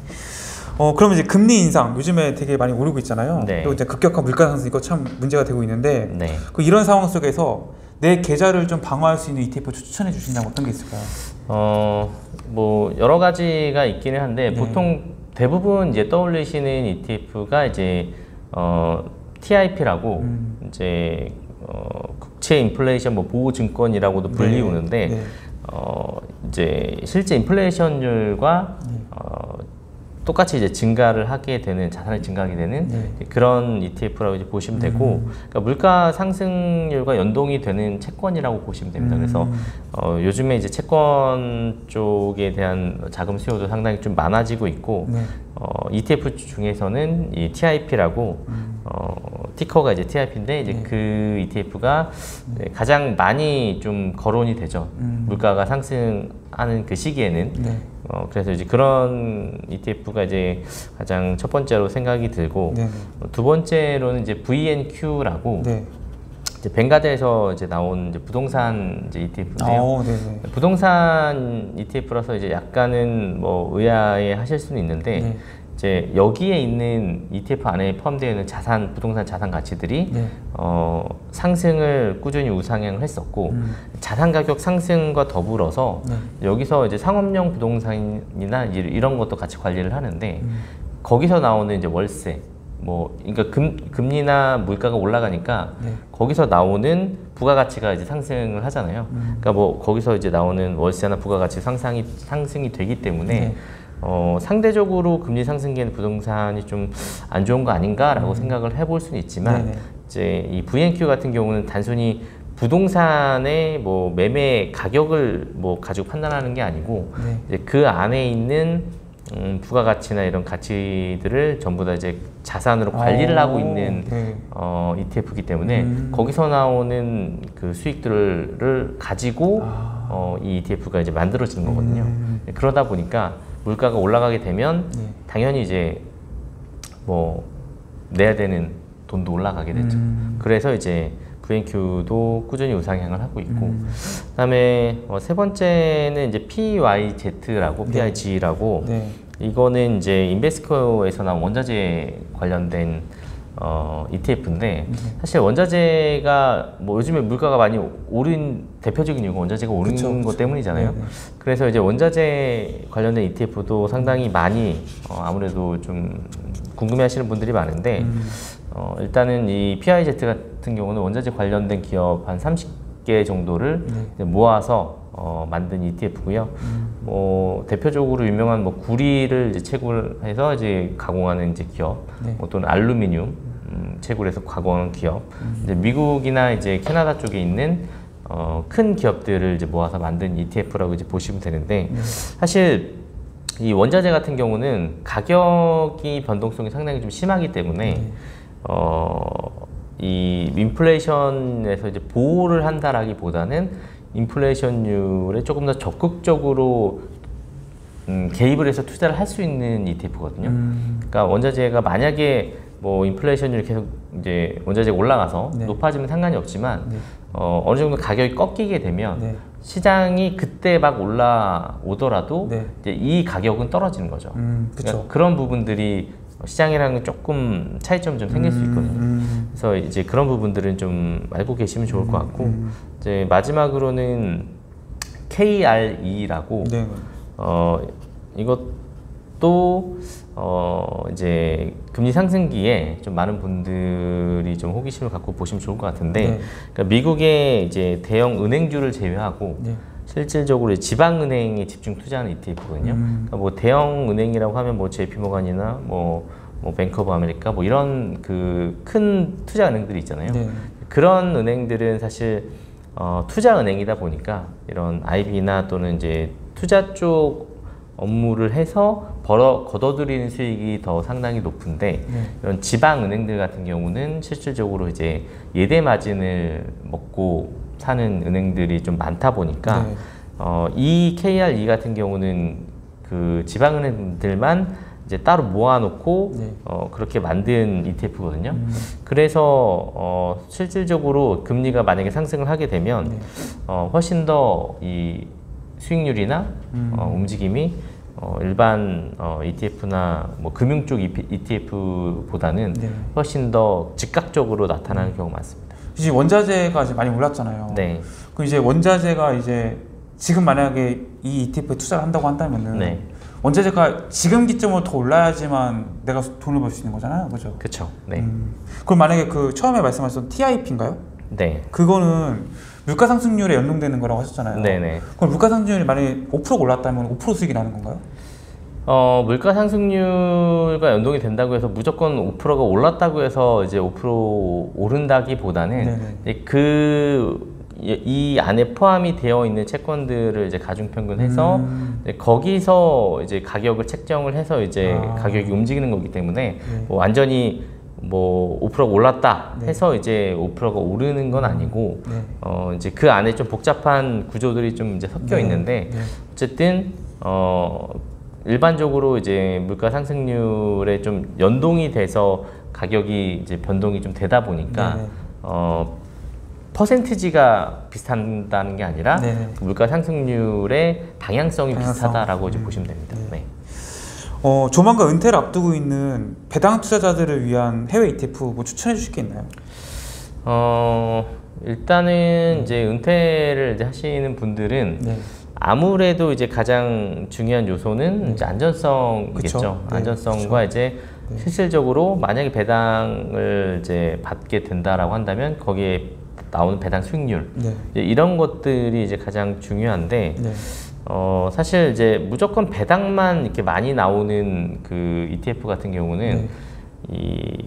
어, 그럼 이제 금리 인상 요즘에 되게 많이 오르고 있잖아요. 네. 또 이제 급격한 물가 상승 이거 참 문제가 되고 있는데 네. 그 이런 상황 속에서 내 계좌를 좀 방어할 수 있는 이티에프 추천해 주신다면 어떤 게 있을까요? 어, 뭐 여러 가지가 있기는 한데 네. 보통 대부분 이제 떠올리시는 이티에프가 이제 어, 티아이피라고 음. 이제 어, 국채 인플레이션 뭐 보호 증권이라고도 불리우는데 네. 네. 어, 이제 실제 인플레이션율과 네. 어, 똑같이 이제 증가를 하게 되는 자산이 증가하게 되는 네. 그런 이티에프라고 이제 보시면 되고 음. 그러니까 물가 상승률과 연동이 되는 채권이라고 보시면 됩니다. 음. 그래서 어, 요즘에 이제 채권 쪽에 대한 자금 수요도 상당히 좀 많아지고 있고 네. 어, 이티에프 중에서는 이 티아이피라고 음. 어, 티커가 이제 티아이피인데 이제 네. 그 이티에프가 네. 가장 많이 좀 거론이 되죠. 음. 물가가 상승하는 그 시기에는. 네. 어, 그래서 이제 그런 이티에프가 이제 가장 첫 번째로 생각이 들고 네. 두 번째로는 이제 브이엔큐라고 네. 이제 벵가드에서 이제 나온 이제 부동산 이제 이티에프인데요. 오, 부동산 이티에프라서 이제 약간은 뭐 의아해 하실 수는 있는데 네. 이제 여기에 있는 이티에프 안에 포함되어 있는 자산, 부동산 자산 가치들이 네. 어, 상승을 꾸준히 우상향을 했었고 음. 자산 가격 상승과 더불어서 네. 여기서 이제 상업용 부동산이나 이런 것도 같이 관리를 하는데 음. 거기서 나오는 이제 월세 뭐 그러니까 금, 금리나 물가가 올라가니까 네. 거기서 나오는 부가가치가 이제 상승을 하잖아요. 음. 그러니까 뭐 거기서 이제 나오는 월세나 부가가치 상상이 상승이 되기 때문에 네. 어, 상대적으로 금리 상승기에는 부동산이 좀 안 좋은 거 아닌가라고 음. 생각을 해볼 수는 있지만 네네. 이제 이 브이엔큐 같은 경우는 단순히 부동산의 뭐 매매 가격을 뭐 가지고 판단하는 게 아니고 네. 이제 그 안에 있는 음, 부가가치나 이런 가치들을 전부 다 이제 자산으로 관리를 오, 하고 있는 네. 어, 이티에프이기 때문에 음. 거기서 나오는 그 수익들을 가지고 아. 어, 이 이티에프가 이제 만들어지는 거거든요. 음. 그러다 보니까 물가가 올라가게 되면 네. 당연히 이제 뭐 내야 되는 돈도 올라가게 되죠. 음. 그래서 이제 브이엔큐도 꾸준히 우상향을 하고 있고 음. 그다음에 어, 세 번째는 이제 피와이지라고 네. 피아이지라고 네. 이거는 이제 인베스코에서 나온 원자재 관련된 어, 이티에프인데 네. 사실 원자재가 뭐 요즘에 물가가 많이 오른 대표적인 이유가 원자재가 오른 그쵸, 것 그쵸. 때문이잖아요. 네네. 그래서 이제 원자재 관련된 이티에프도 상당히 많이 어, 아무래도 좀 궁금해하시는 분들이 많은데 음. 어, 일단은 이 피아이지 같은 경우는 원자재 관련된 기업 한 삼십 개 정도를 네. 모아서 어, 만든 이티에프고요. 음. 뭐 대표적으로 유명한 뭐 구리를 이제 채굴해서 이제 가공하는 이제 기업, 네. 뭐 또는 알루미늄 음, 채굴해서 가공하는 기업. 음. 이제 미국이나 이제 캐나다 쪽에 있는 어, 큰 기업들을 이제 모아서 만든 이티에프라고 이제 보시면 되는데 네. 사실 이 원자재 같은 경우는 가격이 변동성이 상당히 좀 심하기 때문에 네. 어, 이 인플레이션에서 이제 보호를 한다라기보다는 인플레이션율에 조금 더 적극적으로 음, 개입을 해서 투자를 할 수 있는 이티에프거든요. 음. 그러니까 원자재가 만약에 뭐 인플레이션율이 계속 이제 원자재가 올라가서 네. 높아지면 상관이 없지만 네. 어, 어느 정도 가격이 꺾이게 되면 네. 시장이 그때 막 올라오더라도 네. 이제 이 가격은 떨어지는 거죠. 음, 그러니까 그런 부분들이 시장이랑은 조금 차이점이 좀 생길 음, 수 있거든요. 음. 그래서 이제 그런 부분들은 좀 알고 계시면 좋을 것 같고 음, 이제 마지막으로는 케이알이라고 네. 어, 이것도 어, 이제 금리 상승기에 좀 많은 분들이 좀 호기심을 갖고 보시면 좋을 것 같은데 네. 그러니까 미국의 이제 대형 은행주를 제외하고 네. 실질적으로 지방은행에 집중 투자하는 이티에프거든요. 음. 그러니까 뭐 대형 은행이라고 하면 뭐 제이피모건이나 뭐, 뭐 뱅크 오브 아메리카 뭐 이런 그 큰 투자 은행들이 있잖아요. 네. 그런 은행들은 사실 어, 투자 은행이다 보니까 이런 아이비나 또는 이제 투자 쪽 업무를 해서 벌어 걷어들이는 수익이 더 상당히 높은데 네. 이런 지방 은행들 같은 경우는 실질적으로 이제 예대 마진을 먹고 사는 은행들이 좀 많다 보니까 네. 어, 이 케이알이 같은 경우는 그 지방은행들만 이제 따로 모아놓고 네. 어, 그렇게 만든 이티에프거든요. 음. 그래서 어, 실질적으로 금리가 만약에 상승을 하게 되면 네. 어, 훨씬 더 이 수익률이나 음. 어, 움직임이 어, 일반 어, 이티에프나 뭐 금융 쪽 이티에프보다는 네. 훨씬 더 즉각적으로 나타나는 음. 경우가 많습니다. 이제 원자재가 이제 많이 올랐잖아요. 네. 그럼 이제 원자재가 이제 지금 만약에 이 이티에프에 투자를 한다고 한다면은 네. 원자재가 지금 기점으로 더 올라야지만 내가 돈을 벌 수 있는 거잖아요, 그렇죠? 그렇죠. 네. 음. 그럼 만약에 그 처음에 말씀하셨던 티아이피인가요? 네. 그거는 물가 상승률에 연동되는 거라고 하셨잖아요. 네네. 그럼 물가 상승률이 만약에 오 퍼센트가 올랐다면 오 퍼센트 수익이 나는 건가요? 어, 물가 상승률과 연동이 된다고 해서 무조건 오 퍼센트가 올랐다고 해서 이제 오 퍼센트 오른다기보다는 그 이 안에 포함이 되어 있는 채권들을 이제 가중평균해서 음. 이제 거기서 이제 가격을 책정을 해서 이제 아. 가격이 움직이는 거기 때문에 네. 뭐 완전히 뭐 오 퍼센트가 올랐다 네. 해서 이제 오 퍼센트가 오르는 건 아니고 네. 어 이제 그 안에 좀 복잡한 구조들이 좀 이제 섞여 네. 있는데 네. 어쨌든 어 일반적으로 이제 물가 상승률에 좀 연동이 돼서 가격이 이제 변동이 좀 되다 보니까 네. 어 퍼센티지가 비슷한다는 게 아니라 네. 물가 상승률의 방향성이 방향성. 비슷하다라고 음. 이제 보시면 됩니다. 네. 네. 어, 조만간 은퇴를 앞두고 있는 배당 투자자들을 위한 해외 이티에프 뭐 추천해 주실 게 있나요? 어, 일단은 음. 이제 은퇴를 이제 하시는 분들은 네. 아무래도 이제 가장 중요한 요소는 네. 이제 안전성이겠죠. 네. 안전성과 그쵸. 이제 네. 실질적으로 만약에 배당을 이제 받게 된다라고 한다면 거기에 나오는 배당 수익률 네. 이제 이런 것들이 이제 가장 중요한데. 네. 어 사실 이제 무조건 배당만 이렇게 많이 나오는 그 이티에프 같은 경우는 네. 이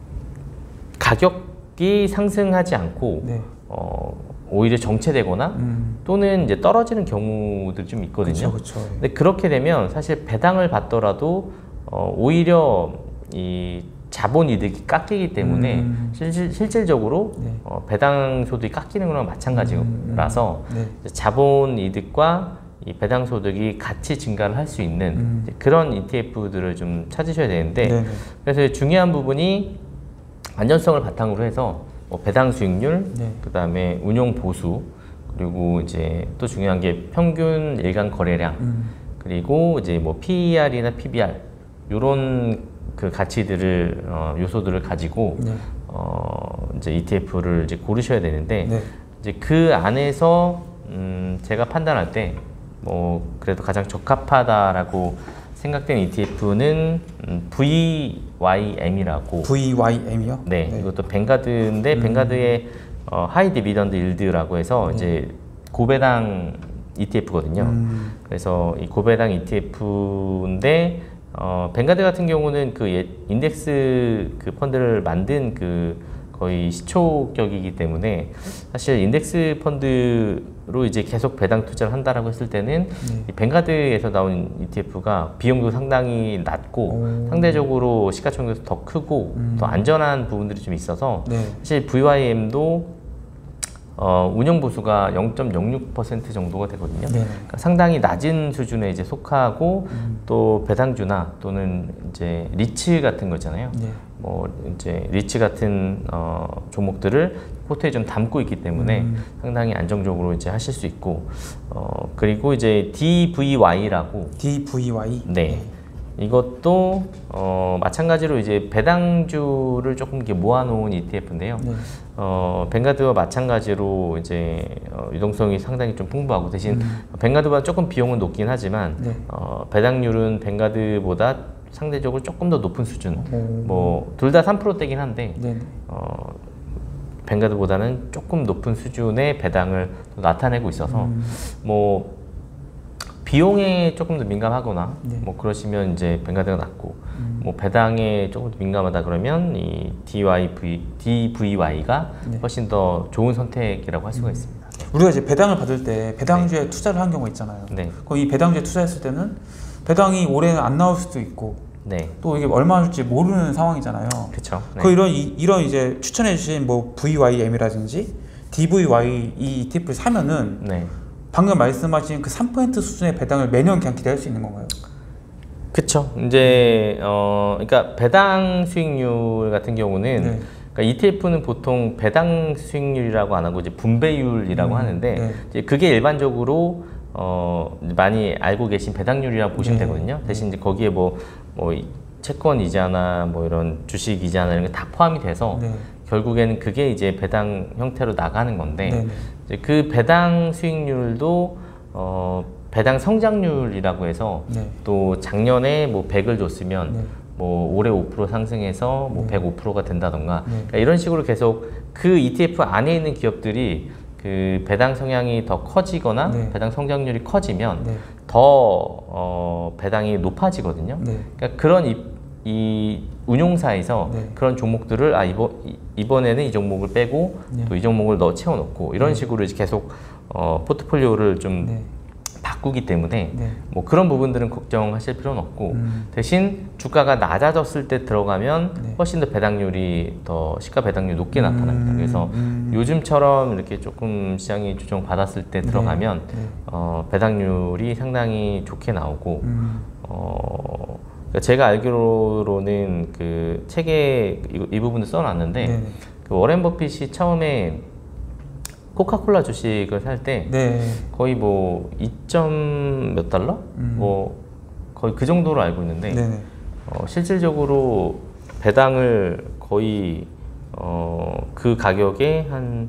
가격이 상승하지 않고 네. 어 오히려 정체되거나 음. 또는 이제 떨어지는 경우들이 좀 있거든요. 그쵸, 그쵸. 근데 그렇게 되면 사실 배당을 받더라도 어 오히려 이 자본 이득이 깎이기 때문에 음. 실질, 실질적으로 네. 어, 배당 소득이 깎이는 거랑 마찬가지라서 음. 네. 자본 이득과 이 배당 소득이 같이 증가를 할 수 있는 음. 그런 이티에프들을 좀 찾으셔야 되는데 네네. 그래서 중요한 부분이 안전성을 바탕으로 해서 뭐 배당 수익률, 네. 그 다음에 운용 보수, 그리고 이제 또 중요한 게 평균 일간 거래량, 음. 그리고 이제 뭐 피이알이나 피비알 이런 그 가치들을 어, 요소들을 가지고 네. 어, 이제 이티에프를 이제 고르셔야 되는데 네. 이제 그 안에서 음, 제가 판단할 때 뭐 그래도 가장 적합하다라고 생각된 이티에프는 음, 브이와이엠이라고. 브이와이엠이요? 네, 네. 이것도 뱅가드인데 음. 뱅가드의 어, 하이 디비던드 일드라고 해서 음. 이제 고배당 이티에프거든요. 음. 그래서 이 고배당 이티에프인데 어, 뱅가드 같은 경우는 그 예, 인덱스 그 펀드를 만든 그 거의 시초격이기 때문에 사실 인덱스 펀드로 이제 계속 배당 투자를 한다라고 했을 때는 네. 이 뱅가드에서 나온 이티에프가 비용도 상당히 낮고 오. 상대적으로 시가총액도 더 크고 음. 더 안전한 부분들이 좀 있어서 네. 사실 브이와이엠도 어, 운영 보수가 영 점 영육 퍼센트 정도가 되거든요. 네. 그러니까 상당히 낮은 수준에 이제 속하고 음. 또 배당주나 또는 이제 리츠 같은 거 있잖아요. 네. 뭐 이제 리츠 같은 어, 종목들을 포트에 좀 담고 있기 때문에 음. 상당히 안정적으로 이제 하실 수 있고 어, 그리고 이제 디브이와이라고 디브이와이 네. 네. 이것도 어, 마찬가지로 이제 배당주를 조금 이렇게 모아놓은 이티에프인데요. 네. 어, 뱅가드와 마찬가지로 이제 어, 유동성이 상당히 좀 풍부하고 대신 음. 뱅가드보다 조금 비용은 높긴 하지만 네. 어, 배당률은 뱅가드보다 상대적으로 조금 더 높은 수준. 뭐 둘 다 삼 퍼센트대긴 한데 네. 어, 뱅가드보다는 조금 높은 수준의 배당을 나타내고 있어서 음. 뭐. 비용에 조금 더 민감하거나 네. 뭐 그러시면 이제 뱅가드가 낫고 음. 뭐 배당에 조금 더 민감하다 그러면 이 디와이브이, 디브이와이가 네. 훨씬 더 좋은 선택이라고 할 수가 음. 있습니다. 우리가 이제 배당을 받을 때 배당주에 네. 투자를 한 경우가 있잖아요. 네. 그럼 이 배당주에 투자했을 때는 배당이 올해는 안 나올 수도 있고 네. 또 이게 얼마 줄지 모르는 상황이잖아요. 그렇죠. 네. 그 이런 이, 이런 이제 추천해 주신 뭐 브이와이엠이라든지 디브이와이 이 이티에프를 사면은 네. 방금 말씀하신 그 삼 퍼센트 수준의 배당을 매년 그냥 기대할 수 있는 건가요? 그쵸. 이제, 어, 그러니까 배당 수익률 같은 경우는 네. 그러니까 이티에프는 보통 배당 수익률이라고 안 하고 이제 분배율이라고 음, 하는데 네. 이제 그게 일반적으로 어, 많이 알고 계신 배당률이라고 보시면 네. 되거든요. 대신 이제 거기에 뭐, 뭐 채권 이자나 뭐 이런 주식 이자나 이런 게 다 포함이 돼서 네. 결국에는 그게 이제 배당 형태로 나가는 건데 네. 이제 그 배당 수익률도 어, 배당 성장률이라고 해서 네. 또 작년에 뭐 백을 줬으면 네. 뭐 올해 오 퍼센트 상승해서 뭐 네. 백오 퍼센트가 된다던가 네. 그러니까 이런 식으로 계속 그 이티에프 안에 있는 기업들이 그 배당 성향이 더 커지거나 네. 배당 성장률이 커지면 네. 더 어, 배당이 높아지거든요. 네. 그러니까 그런 이, 이 운용사에서 네. 그런 종목들을 아 이번 이번에는 이 종목을 빼고 네. 또 이 종목을 넣어 채워놓고 이런 네. 식으로 이제 계속 어, 포트폴리오를 좀 네. 바꾸기 때문에 네. 뭐 그런 부분들은 걱정하실 필요는 없고 음. 대신 주가가 낮아졌을 때 들어가면 네. 훨씬 더 배당률이 더 시가 배당률이 높게 음. 나타납니다. 그래서 음. 요즘처럼 이렇게 조금 시장이 조정 받았을 때 들어가면 네. 네. 어, 배당률이 상당히 좋게 나오고 음. 어, 제가 알기로는 그 책에 이, 이 부분을 써놨는데 네. 그 워렌 버핏이 처음에 코카콜라 주식을 살 때 네. 거의 뭐 이 점 몇 달러? 음. 뭐 거의 그 정도로 알고 있는데 네. 어, 실질적으로 배당을 거의 어, 그 가격에 한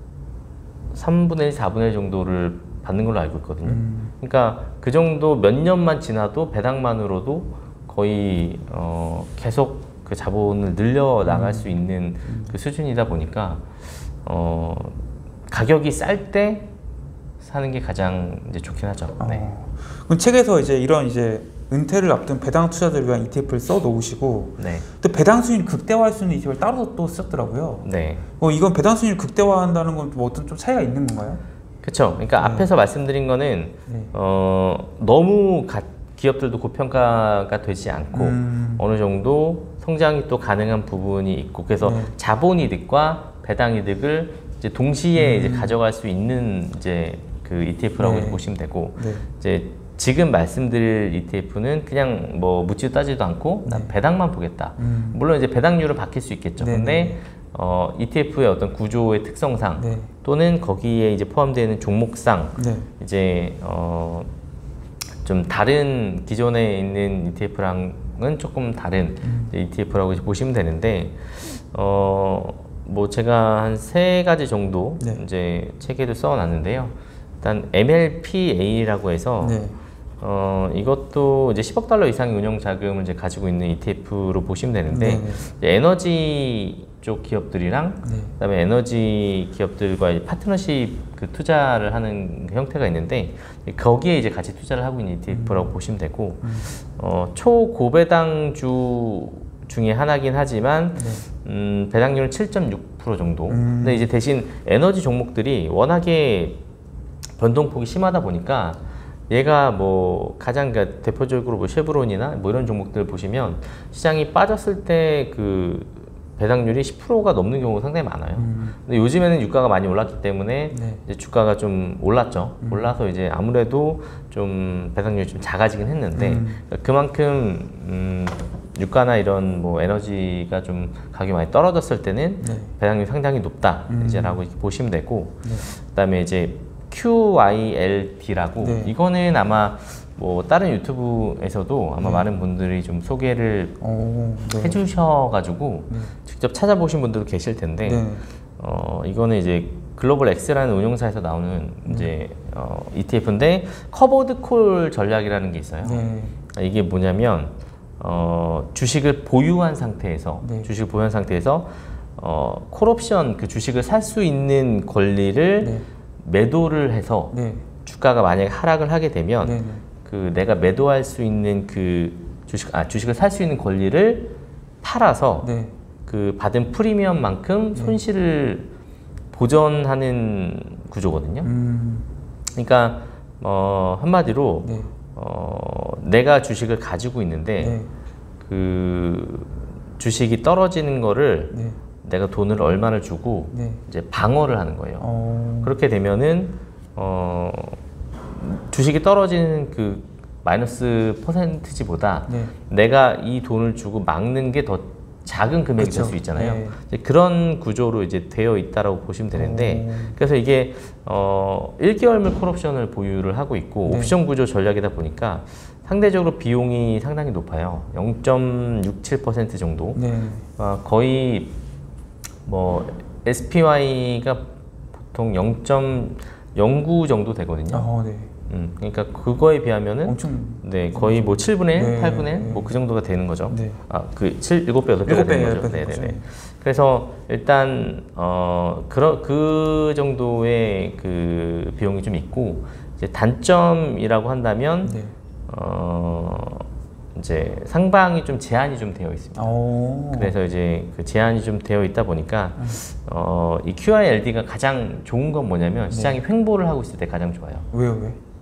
삼분의 일, 사분의 일 정도를 받는 걸로 알고 있거든요. 음. 그러니까 그 정도 몇 년만 지나도 배당만으로도 거의 어, 계속 그 자본을 늘려 나갈 음. 수 있는 그 수준이다 보니까 어, 가격이 쌀 때 사는 게 가장 이제 좋긴 하죠. 어. 네. 그럼 책에서 이제 이런 이제 은퇴를 앞둔 배당 투자들을 위한 이티에프를 써 놓으시고 네. 또 배당 수익 극대화할 수 있는 이티에프를 따로 또 쓰셨더라고요. 네. 어, 이건 배당 수익을 극대화한다는 건 뭐 어떤 좀 차이가 있는 건가요? 그렇죠. 그러니까 네. 앞에서 말씀드린 거는 네. 어, 너무 가, 기업들도 고평가가 되지 않고 음. 어느 정도 성장이 또 가능한 부분이 있고 그래서 네. 자본이득과 배당이득을 이제 동시에 음. 이제 가져갈 수 있는 이제 그 이티에프라고 네. 보시면 되고 네. 이제 지금 말씀드릴 이티에프는 그냥 뭐 묻지도 따지도 않고 난 네. 배당만 보겠다. 음. 물론 이제 배당률은 바뀔 수 있겠죠. 네. 근데 어, 이티에프의 어떤 구조의 특성상 네. 또는 거기에 이제 포함되어 종목상 네. 이제 어, 좀 다른 기존에 있는 이티에프랑은 조금 다른 음. 이티에프라고 보시면 되는데 어. 뭐 제가 한 세 가지 정도 네. 이제 책에도 써놨는데요. 일단 엠엘피에이라고 해서 네. 어 이것도 이제 십억 달러 이상의 운용 자금을 이제 가지고 있는 이티에프로 보시면 되는데 네. 에너지 쪽 기업들이랑 네. 그다음에 에너지 기업들과 파트너십 그 투자를 하는 형태가 있는데 거기에 이제 같이 투자를 하고 있는 이티에프라고 음. 보시면 되고 음. 어 초고배당주 중에 하나긴 하지만 네. 음, 배당률은 칠 점 육 퍼센트 정도. 음. 근데 이제 대신 에너지 종목들이 워낙에 변동폭이 심하다 보니까 얘가 뭐 가장 그러니까 대표적으로 뭐 쉐브론이나 뭐 이런 종목들 보시면 시장이 빠졌을 때 그 배당률이 십 퍼센트가 넘는 경우가 상당히 많아요. 음. 근데 요즘에는 유가가 많이 올랐기 때문에 네. 이제 주가가 좀 올랐죠. 음. 올라서 이제 아무래도 좀 배당률이 좀 작아지긴 했는데 음. 그러니까 그만큼 음, 유가나 이런 뭐 에너지가 좀 가격이 많이 떨어졌을 때는 네. 배당률이 상당히 높다 음. 이제라고 이렇게 보시면 되고 네. 그다음에 이제 큐와이엘디라고 네. 이거는 아마 뭐 다른 유튜브에서도 아마 네. 많은 분들이 좀 소개를 오, 네. 해주셔가지고 네. 직접 찾아보신 분들도 계실 텐데 네. 어 이거는 이제 글로벌 X라는 운용사에서 나오는 네. 이제 어, 이티에프인데 커버드 콜 전략이라는 게 있어요. 네. 이게 뭐냐면 어, 주식을 보유한 상태에서 네. 주식을 보유한 상태에서 어, 콜옵션 그 주식을 살 수 있는 권리를 네. 매도를 해서 네. 주가가 만약에 하락을 하게 되면 네. 그 내가 매도할 수 있는 그 주식 아 주식을 살 수 있는 권리를 팔아서 네. 그 받은 프리미엄만큼 네. 손실을 보전하는 구조거든요. 음. 그러니까 어, 한마디로 네. 어, 내가 주식을 가지고 있는데 네. 그 주식이 떨어지는 거를 네. 내가 돈을 얼마를 주고 네. 이제 방어를 하는 거예요. 어... 그렇게 되면은 어, 주식이 떨어지는 그 마이너스 퍼센티지보다 네. 내가 이 돈을 주고 막는 게 더 작은 금액이 될 수 있잖아요. 네. 이제 그런 구조로 이제 되어 있다라고 보시면 되는데 오. 그래서 이게 어, 일 개월물 콜옵션을 보유를 하고 있고 네. 옵션 구조 전략이다 보니까 상대적으로 비용이 상당히 높아요. 영 점 육칠 퍼센트 정도. 네. 어, 거의 뭐 에스피와이가 보통 영 점 영구 정도 되거든요. 어, 네. 음, 그러니까 그거에 비하면은 엄청 네 거의 뭐 칠분의 일, 네, 팔분의 일, 네. 뭐 그 정도가 되는 거죠. 네. 아, 그 칠, 일곱 배, 여덟 배가 되는 거죠. 네, 네, 네. 그래서 일단 어 그런 그 정도의 그 비용이 좀 있고 이제 단점이라고 한다면 네. 어 이제 상방이 좀 제한이 좀 되어 있습니다. 오. 그래서 이제 그 제한이 좀 되어 있다 보니까 음. 어, 이 큐아이엘디가 가장 좋은 건 뭐냐면 시장이 네. 횡보를 하고 있을 때 가장 좋아요. 왜요, 왜?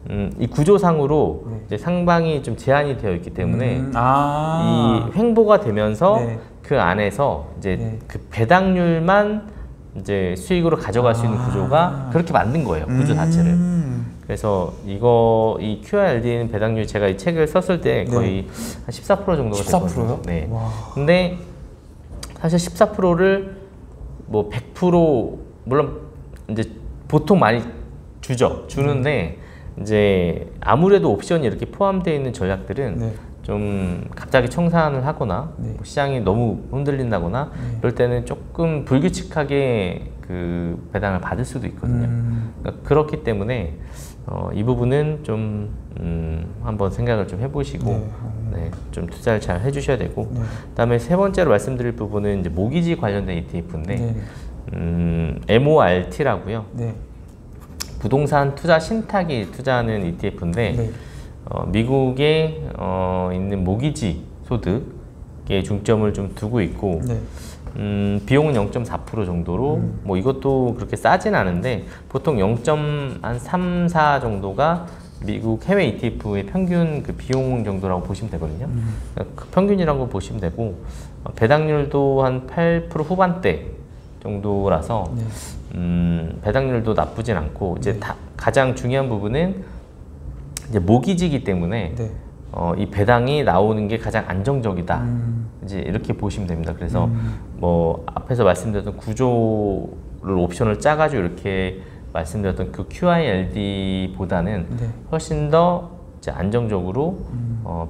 음, 이 구조상으로 네. 이제 상방이 좀 제한이 되어 있기 때문에 음, 아 이 횡보가 되면서 네. 그 안에서 이제 네. 그 배당률만 이제 수익으로 가져갈 수 있는 아 구조가 그렇게 만든 거예요. 구조 자체를. 음 그래서 이거 이 큐알엘디는 배당률 제가 이 책을 썼을 때 거의 네. 한 십사 퍼센트 정도가 십사 퍼센트요? 됐거든요. 네. 와. 근데 사실 십사 퍼센트를 뭐 백 퍼센트 물론 이제 보통 많이 주죠. 주는데 음. 이제 아무래도 옵션이 이렇게 포함되어 있는 전략들은 네. 좀 갑자기 청산을 하거나 네. 뭐 시장이 너무 흔들린다거나 네. 이럴 때는 조금 불규칙하게 그 배당을 받을 수도 있거든요. 음. 그러니까 그렇기 때문에 어, 이 부분은 좀 음, 한번 생각을 좀 해보시고 네. 네, 좀 투자를 잘 해주셔야 되고 네. 그다음에 세 번째로 말씀드릴 부분은 이제 모기지 관련된 이티에프인데 네. 음, 엠오알티라고요. 네. 부동산 투자 신탁이 투자하는 이티에프인데 네. 어, 미국에 어, 있는 모기지 소득에 중점을 좀 두고 있고 네. 음, 비용은 영 점 사 퍼센트 정도로 음. 뭐 이것도 그렇게 싸진 않은데 보통 영 점 삼, 사 정도가 미국 해외 이티에프의 평균 그 비용 정도라고 보시면 되거든요. 음. 그 평균이라고 보시면 되고 어, 배당률도 한 팔 퍼센트 후반대 정도라서 네. 음, 배당률도 나쁘진 않고 이제 네. 다, 가장 중요한 부분은 이제 모기지기 때문에 네. 어, 이 배당이 나오는 게 가장 안정적이다. 음. 이제 이렇게 보시면 됩니다. 그래서 음. 뭐 앞에서 말씀드렸던 구조를 옵션을 짜가지고 이렇게 말씀드렸던 그 큐알엘디보다는 네. 훨씬 더 이제 안정적으로 음. 어,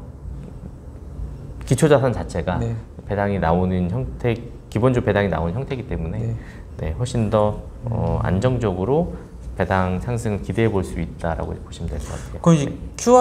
기초자산 자체가 네. 배당이 나오는 형태, 기본적으로 배당이 나오는 형태이기 때문에 네. 네, 훨씬 더 어, 안정적으로 배당 상승을 기대해 볼 수 있다라고 보시면 될 것 같아요. 그럼 이제 네.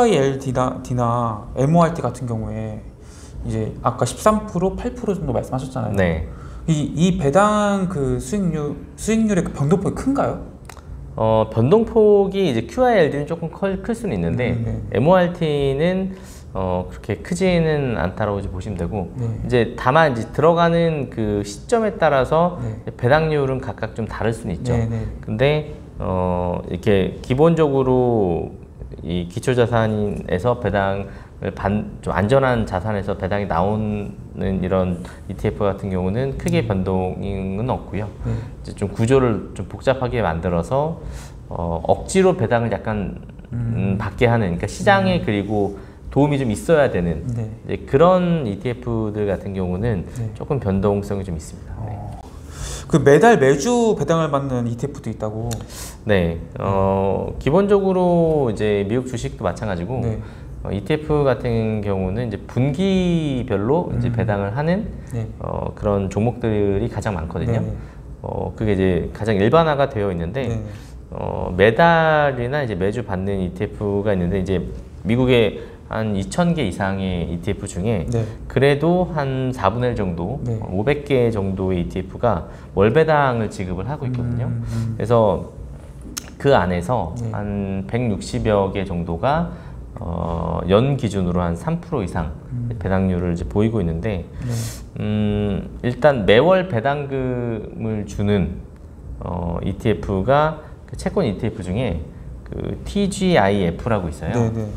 큐알엘디나 엠오알티 같은 경우에 이제 아까 십삼 퍼센트, 팔 퍼센트 정도 말씀하셨잖아요. 네. 이, 이 배당 그 수익률 수익률의 그 변동폭이 큰가요? 어, 변동폭이 이제 큐알엘디는 조금 클, 클 수는 있는데 음, 네. 엠오알티는 어, 그렇게 크지는 않다라고 보시면 되고 네. 이제 다만 이제 들어가는 그 시점에 따라서 네. 배당률은 각각 좀 다를 수는 있죠. 네, 네. 근데 어, 이렇게 기본적으로 이 기초자산에서 배당을 반, 좀 안전한 자산에서 배당이 나오는 이런 이티에프 같은 경우는 크게 음. 변동은 없고요. 네. 이제 좀 구조를 좀 복잡하게 만들어서 어, 억지로 배당을 약간 음. 음, 받게 하는, 그러니까 시장에 음. 그리고 도움이 좀 있어야 되는 네. 이제 그런 이티에프들 같은 경우는 네. 조금 변동성이 좀 있습니다. 네. 어. 그 매달 매주 배당을 받는 이티에프도 있다고. 네, 어, 기본적으로 이제 미국 주식도 마찬가지고 네. 어, 이티에프 같은 경우는 이제 분기별로 음. 이제 배당을 하는 네. 어, 그런 종목들이 가장 많거든요. 네. 어, 그게 이제 가장 일반화가 되어 있는데 네. 어, 매달이나 이제 매주 받는 이티에프가 있는데 이제 미국에 한 이천 개 이상의 이티에프 중에 네. 그래도 한 사분의 일 정도, 네. 오백 개 정도의 이티에프가 월 배당을 지급을 하고 있거든요. 음, 음. 그래서 그 안에서 네. 한 백육십여 개 정도가 어, 연 기준으로 한 삼 퍼센트 이상 음. 배당률을 이제 보이고 있는데 네. 음, 일단 매월 배당금을 주는 어, 이티에프가 그 채권 이티에프 중에 그 티지아이에프라고 있어요. 네, 네.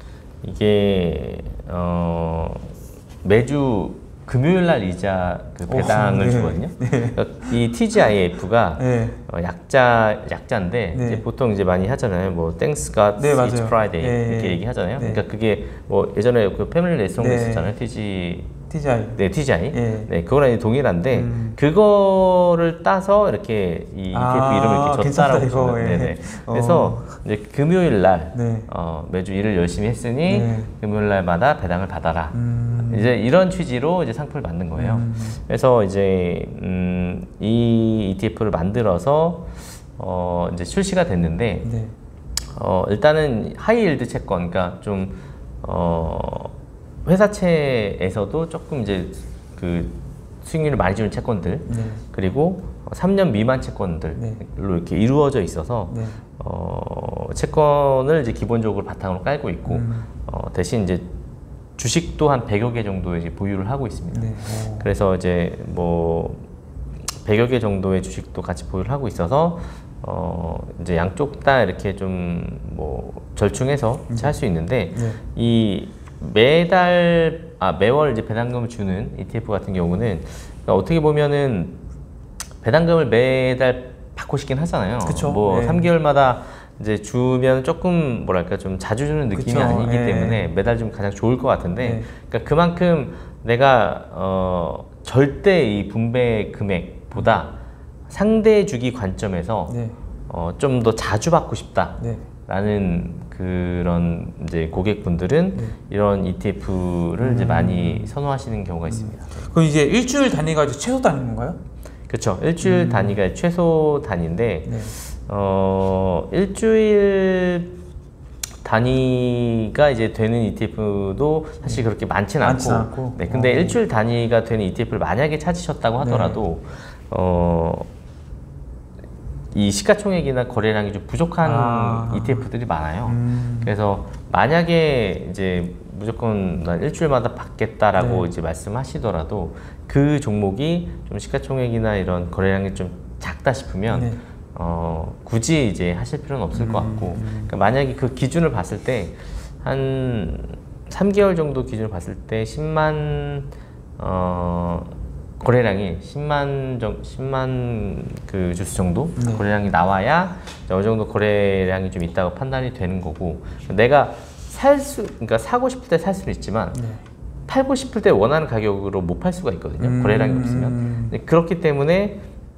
이게 어, 매주 금요일날 이자 그 배당을 오, 네. 주거든요. 네. 그러니까 이 티지아이에프가 네. 어, 약자 약자인데 네. 이제 보통 이제 많이 하잖아요. 뭐 Thanks God 네, It's Friday 네. 이렇게 얘기하잖아요. 네. 그러니까 그게 뭐 예전에 그 패밀리 레스토랑 네. 있었잖아요. 티지 티지아이. 네, 티지아이. 네, 네 그거랑 동일한데 음. 그거를 따서 이렇게 이 이티에프 아, 이름을 이렇게 줬다라고 보시면 네. 네. 그래서 어. 이제 금요일 날 네. 어, 매주 일을 열심히 했으니 네. 금요일 날마다 배당을 받아라. 음. 이제 이런 취지로 이제 상품을 만든 거예요. 음. 그래서 이제 음, 이 이티에프를 만들어서 어, 이제 출시가 됐는데 네. 어, 일단은 하이힐드 채권, 그러니까 좀 어, 회사채에서도 조금 이제 그 수익률을 많이 주는 채권들 네. 그리고 삼 년 미만 채권들로 네. 이렇게 이루어져 있어서 네. 어, 채권을 이제 기본적으로 바탕으로 깔고 있고 음. 어, 대신 이제 주식도 한 백여 개 정도 이제 보유를 하고 있습니다. 네. 그래서 이제 뭐 백여 개 정도의 주식도 같이 보유를 하고 있어서 어, 이제 양쪽 다 이렇게 좀 뭐 절충해서 음. 할 수 있는데 네. 이 매달 아 매월 이제 배당금을 주는 이티에프 같은 경우는 그러니까 어떻게 보면은 배당금을 매달 받고 싶긴 하잖아요. 그쵸? 뭐 네. 삼 개월마다 이제 주면 조금 뭐랄까 좀 자주 주는 느낌이 그쵸? 아니기 네. 때문에 매달 주면 가장 좋을 것 같은데 네. 그러니까 그만큼 내가 어 절대 이 분배 금액보다 상대 주기 관점에서 네. 어 좀 더 자주 받고 싶다. 네. 라는 그런 이제 고객분들은 네. 이런 이티에프를 음. 이제 많이 선호하시는 경우가 있습니다. 그럼 이제 일주일 단위가 이제 최소 단위인 건가요? 그렇죠. 일주일 음. 단위가 최소 단위인데 네. 어 일주일 단위가 이제 되는 이티에프도 사실 그렇게 많지는 않고, 많지는 않고. 네, 근데 어. 일주일 단위가 되는 이티에프를 만약에 찾으셨다고 하더라도 네. 어, 이 시가총액이나 거래량이 좀 부족한 아. 이티에프들이 많아요. 음. 그래서 만약에 이제 무조건 난 일주일마다 받겠다라고 네. 이제 말씀하시더라도 그 종목이 좀 시가총액이나 이런 거래량이 좀 작다 싶으면 네. 어, 굳이 이제 하실 필요는 없을 것 같고 음. 그러니까 만약에 그 기준을 봤을 때 한 삼 개월 정도 기준을 봤을 때 십만 어, 거래량이 십만 정, 십만 그 주수 정도 네. 거래량이 나와야 어느 정도 거래량이 좀 있다고 판단이 되는 거고 내가 살 수, 그러니까 사고 싶을 때 살 수는 있지만 네. 팔고 싶을 때 원하는 가격으로 못 팔 수가 있거든요. 음. 거래량이 없으면. 네, 그렇기 때문에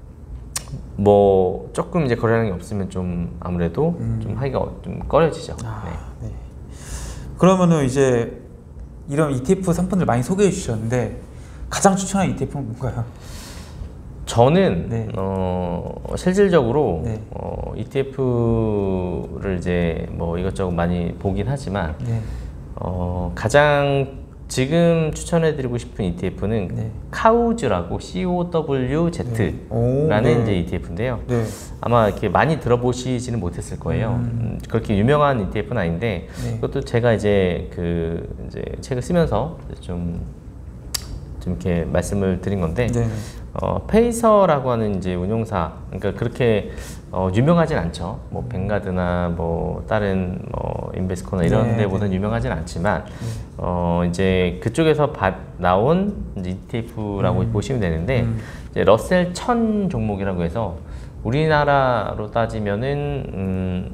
뭐 조금 이제 거래량이 없으면 좀 아무래도 음. 좀 하기가 좀 꺼려지죠. 아, 네. 네. 그러면은 이제 이런 이티에프 상품들 많이 소개해 주셨는데 가장 추천하는 이티에프는 뭔가요? 저는 네. 어, 실질적으로 네. 어, 이티에프를 이제 뭐 이것저것 많이 보긴 하지만 네. 어, 가장 지금 추천해드리고 싶은 이티에프는 네. 카우즈라고 씨 오 더블유 제트라는 네. 이제 이티에프인데요. 네. 아마 이렇게 많이 들어보시지는 못했을 거예요. 음. 음, 그렇게 유명한 이티에프는 아닌데 네. 그것도 제가 이제 그 이제 책을 쓰면서 좀, 좀 이렇게 말씀을 드린 건데 네. 어, 페이서라고 하는 이제 운용사, 그러니까 그렇게 어, 유명하진 않죠. 뭐 뱅가드나 뭐 다른 뭐 인베스코나 이런 네, 데보다는 네. 유명하진 않지만 네. 어, 이제 그쪽에서 바, 나온 이제 이티에프라고 음. 보시면 되는데 음. 이제 러셀 천 종목이라고 해서 우리나라로 따지면은 음,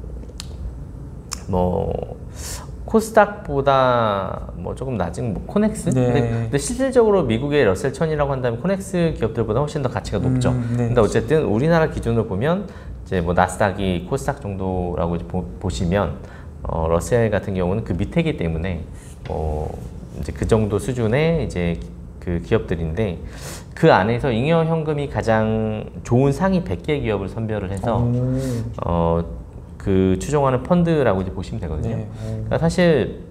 뭐 코스닥보다 뭐 조금 낮은 뭐 코넥스? 네. 근데, 근데 실질적으로 미국의 러셀 천이라고 한다면 코넥스 기업들보다 훨씬 더 가치가 높죠. 음, 네. 근데 어쨌든 우리나라 기준으로 보면 이제 뭐 나스닥이 코스닥 정도라고 이제 보, 보시면 어, 러셀 같은 경우는 그 밑에기 때문에 어, 이제 그 정도 수준의 이제 그 기업들인데 그 안에서 잉여 현금이 가장 좋은 상위 백 개 기업을 선별을 해서 오. 어, 그 추종하는 펀드라고 이제 보시면 되거든요. 네. 그러니까 사실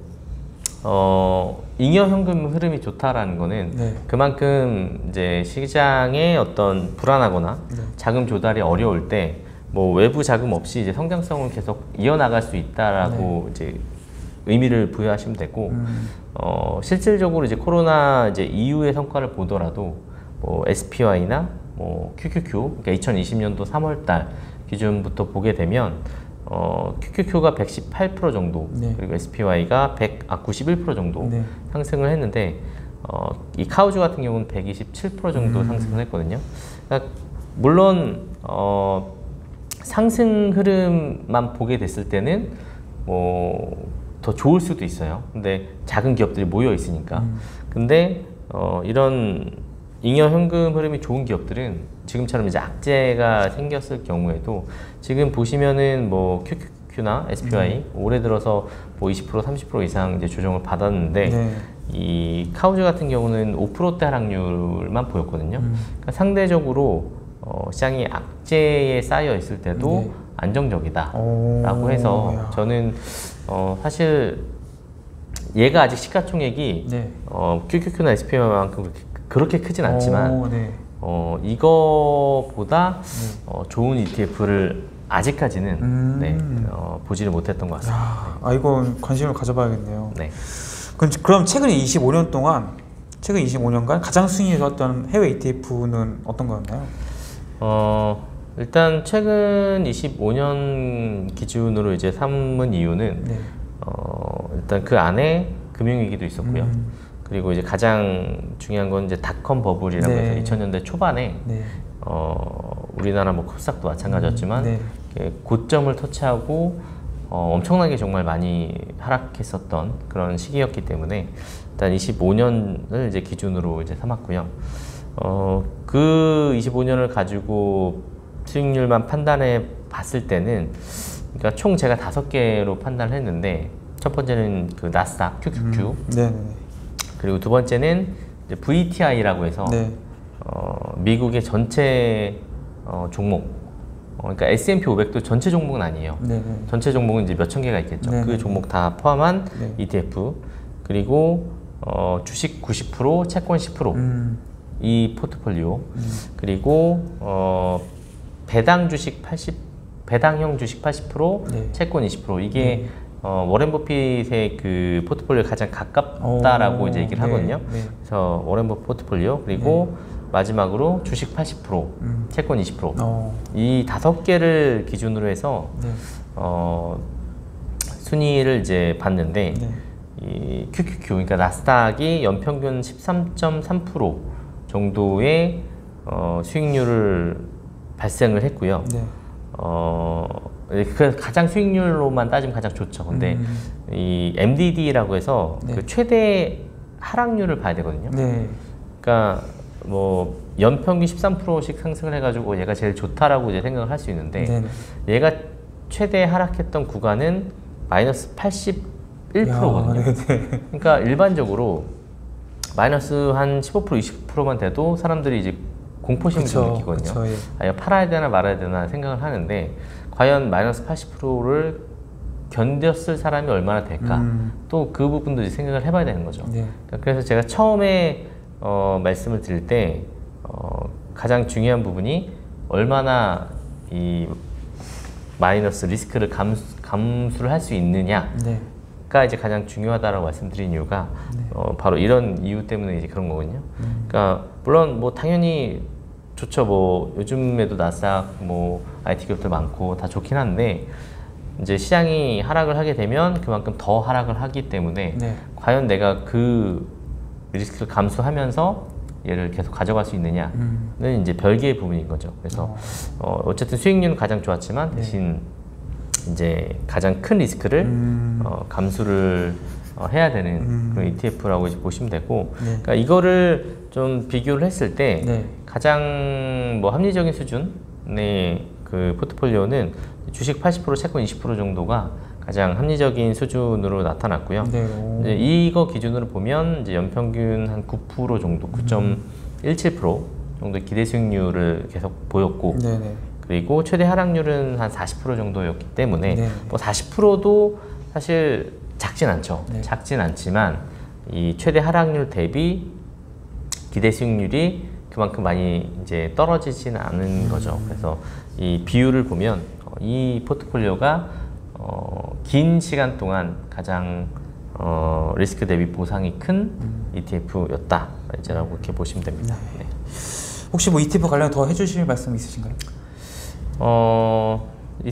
어, 잉여 현금 흐름이 좋다라는 거는 네. 그만큼 이제 시장에 어떤 불안하거나 네. 자금 조달이 어려울 때 뭐 외부 자금 없이 이제 성장성을 계속 이어나갈 수 있다라고 이제 의미를 부여하시면 되고 음. 어, 실질적으로 이제 코로나 이제 이후의 성과를 보더라도 뭐 에스피와이나 뭐 큐큐큐 그러니까 이천이십 년도 삼월 달 기준부터 보게 되면 어, 큐큐큐가 백십팔 퍼센트 정도 네. 그리고 에스피와이가 백, 아, 구십일 퍼센트 정도 네. 상승을 했는데 어, 이 카우즈 같은 경우는 백이십칠 퍼센트 정도 음. 상승을 했거든요. 그러니까 물론 어, 상승 흐름만 보게 됐을 때는 뭐 더 좋을 수도 있어요. 근데 작은 기업들이 모여 있으니까. 음. 근데 어, 이런 잉여 현금 흐름이 좋은 기업들은 지금처럼 이제 악재가 생겼을 경우에도 지금 보시면은 뭐 큐큐큐나 에스피와이 음. 올해 들어서 뭐 이십 퍼센트 삼십 퍼센트 이상 이제 조정을 받았는데 네. 이 카우즈 같은 경우는 오 퍼센트대 하락률만 보였거든요. 음. 그러니까 상대적으로 어, 시장이 악재에 쌓여 있을 때도 네. 안정적이다라고 오. 해서 야. 저는 어, 사실 얘가 아직 시가총액이 네. 어, 큐큐큐나 에스피와이만큼 그렇게, 그렇게 크진 않지만 오, 네. 어, 이거보다 네. 어, 좋은 이티에프를 아직까지는 음. 네, 어, 보지를 못했던 것 같습니다. 야, 아 이건 관심을 가져봐야겠네요. 네. 그럼, 그럼 최근 이십오 년 동안 최근 이십오 년간 가장 수익이 좋았던 해외 이티에프는 어떤 거였나요? 어, 일단 최근 이십오 년 기준으로 이제 삼은 이유는 네. 어, 일단 그 안에 금융위기도 있었고요. 음. 그리고 이제 가장 중요한 건 이제 닷컴 버블이라고 네. 해서 이천 년대 초반에 네. 어, 우리나라 뭐 코스닥도 마찬가지였지만 음. 네. 고점을 터치하고 어, 엄청나게 정말 많이 하락했었던 그런 시기였기 때문에 일단 이십오 년을 이제 기준으로 이제 삼았고요. 어, 그 이십오 년을 가지고 수익률만 판단해 봤을 때는 그러니까 총 제가 다섯 개로 판단을 했는데 첫 번째는 그 나스닥 큐큐큐 음, 네. 그리고 두 번째는 이제 브이티아이라고 해서 네. 어, 미국의 전체 어, 종목 어, 그러니까 에스 앤 피 오백도 전체 종목은 아니에요. 네. 전체 종목은 이제 몇천 개가 있겠죠. 네. 그 종목 다 포함한 네. 이티에프 그리고 어, 주식 구십 퍼센트 채권 십 퍼센트 음. 이 포트폴리오 음. 그리고 어, 배당 주식 팔십, 배당형 주식 팔십 퍼센트, 네. 채권 이십 퍼센트 이게 네. 어, 워렌 버핏의 그 포트폴리오 가장 가깝다라고 오, 이제 얘기를 네, 하거든요. 네. 그래서 워렌 버핏 포트폴리오 그리고 네. 마지막으로 주식 팔십 퍼센트, 음. 채권 이십 퍼센트 오. 이 다섯 개를 기준으로 해서 네. 어, 순위를 이제 봤는데 네. 이 큐큐큐 그러니까 나스닥이 연평균 십삼 점 삼 퍼센트 정도의 어, 수익률을 발생을 했고요. 네. 어, 그 가장 수익률로만 따지면 가장 좋죠. 근데 음. 이 엠디디라고 해서 네. 그 최대 하락률을 봐야 되거든요. 네. 그러니까 뭐 연평균 십삼 퍼센트씩 상승을 해가지고 얘가 제일 좋다라고 이제 생각을 할 수 있는데 네. 얘가 최대 하락했던 구간은 마이너스 팔십일 퍼센트거든요. 야, 그러니까 일반적으로 마이너스 한 십오 퍼센트, 이십 퍼센트만 돼도 사람들이 이제 공포심을 그쵸, 좀 느끼거든요. 그쵸, 예. 아, 이거 팔아야 되나 말아야 되나 생각을 하는데 과연 마이너스 팔십 퍼센트를 견뎠을 사람이 얼마나 될까? 음. 또 그 부분도 이제 생각을 해봐야 되는 거죠. 네. 그래서 제가 처음에 어, 말씀을 드릴 때 어, 가장 중요한 부분이 얼마나 이 마이너스 리스크를 감수, 감수를 할 수 있느냐. 네. 가 이제 가장 중요하다라고 말씀드린 이유가 네. 어, 바로 이런 이유 때문에 이제 그런 거거든요. 음. 그러니까 물론 뭐 당연히 좋죠. 뭐 요즘에도 나스닥 뭐 아이티 기업들 많고 다 좋긴 한데 이제 시장이 하락을 하게 되면 그만큼 더 하락을 하기 때문에 네. 과연 내가 그 리스크를 감수하면서 얘를 계속 가져갈 수 있느냐는 음. 이제 별개의 부분인 거죠. 그래서 어. 어, 어쨌든 수익률은 가장 좋았지만 대신 네. 이제 가장 큰 리스크를 음. 어, 감수를 어, 해야 되는 음. 그런 이티에프라고 이제 보시면 되고, 네. 그러니까 이거를 좀 비교를 했을 때 네. 가장 뭐 합리적인 수준의 그 포트폴리오는 주식 팔십 퍼센트, 채권 이십 퍼센트 정도가 가장 합리적인 수준으로 나타났고요. 네. 이제 이거 기준으로 보면 이제 연평균 한 구 퍼센트 정도, 구 점 일칠 퍼센트 정도의 기대 수익률을 계속 보였고. 네네. 그리고 최대 하락률은 한 사십 퍼센트 정도였기 때문에 네. 뭐 사십 퍼센트도 사실 작진 않죠. 네. 작진 않지만 이 최대 하락률 대비 기대 수익률이 그만큼 많이 이제 떨어지지는 않은 음. 거죠. 그래서 이 비율을 보면 이 포트폴리오가 어, 긴 시간 동안 가장 어, 리스크 대비 보상이 큰 음. 이티에프였다. 이제라고 이렇게 보시면 됩니다. 네. 네. 혹시 뭐 이티에프 관련 더 해주실 말씀 있으신가요? 어,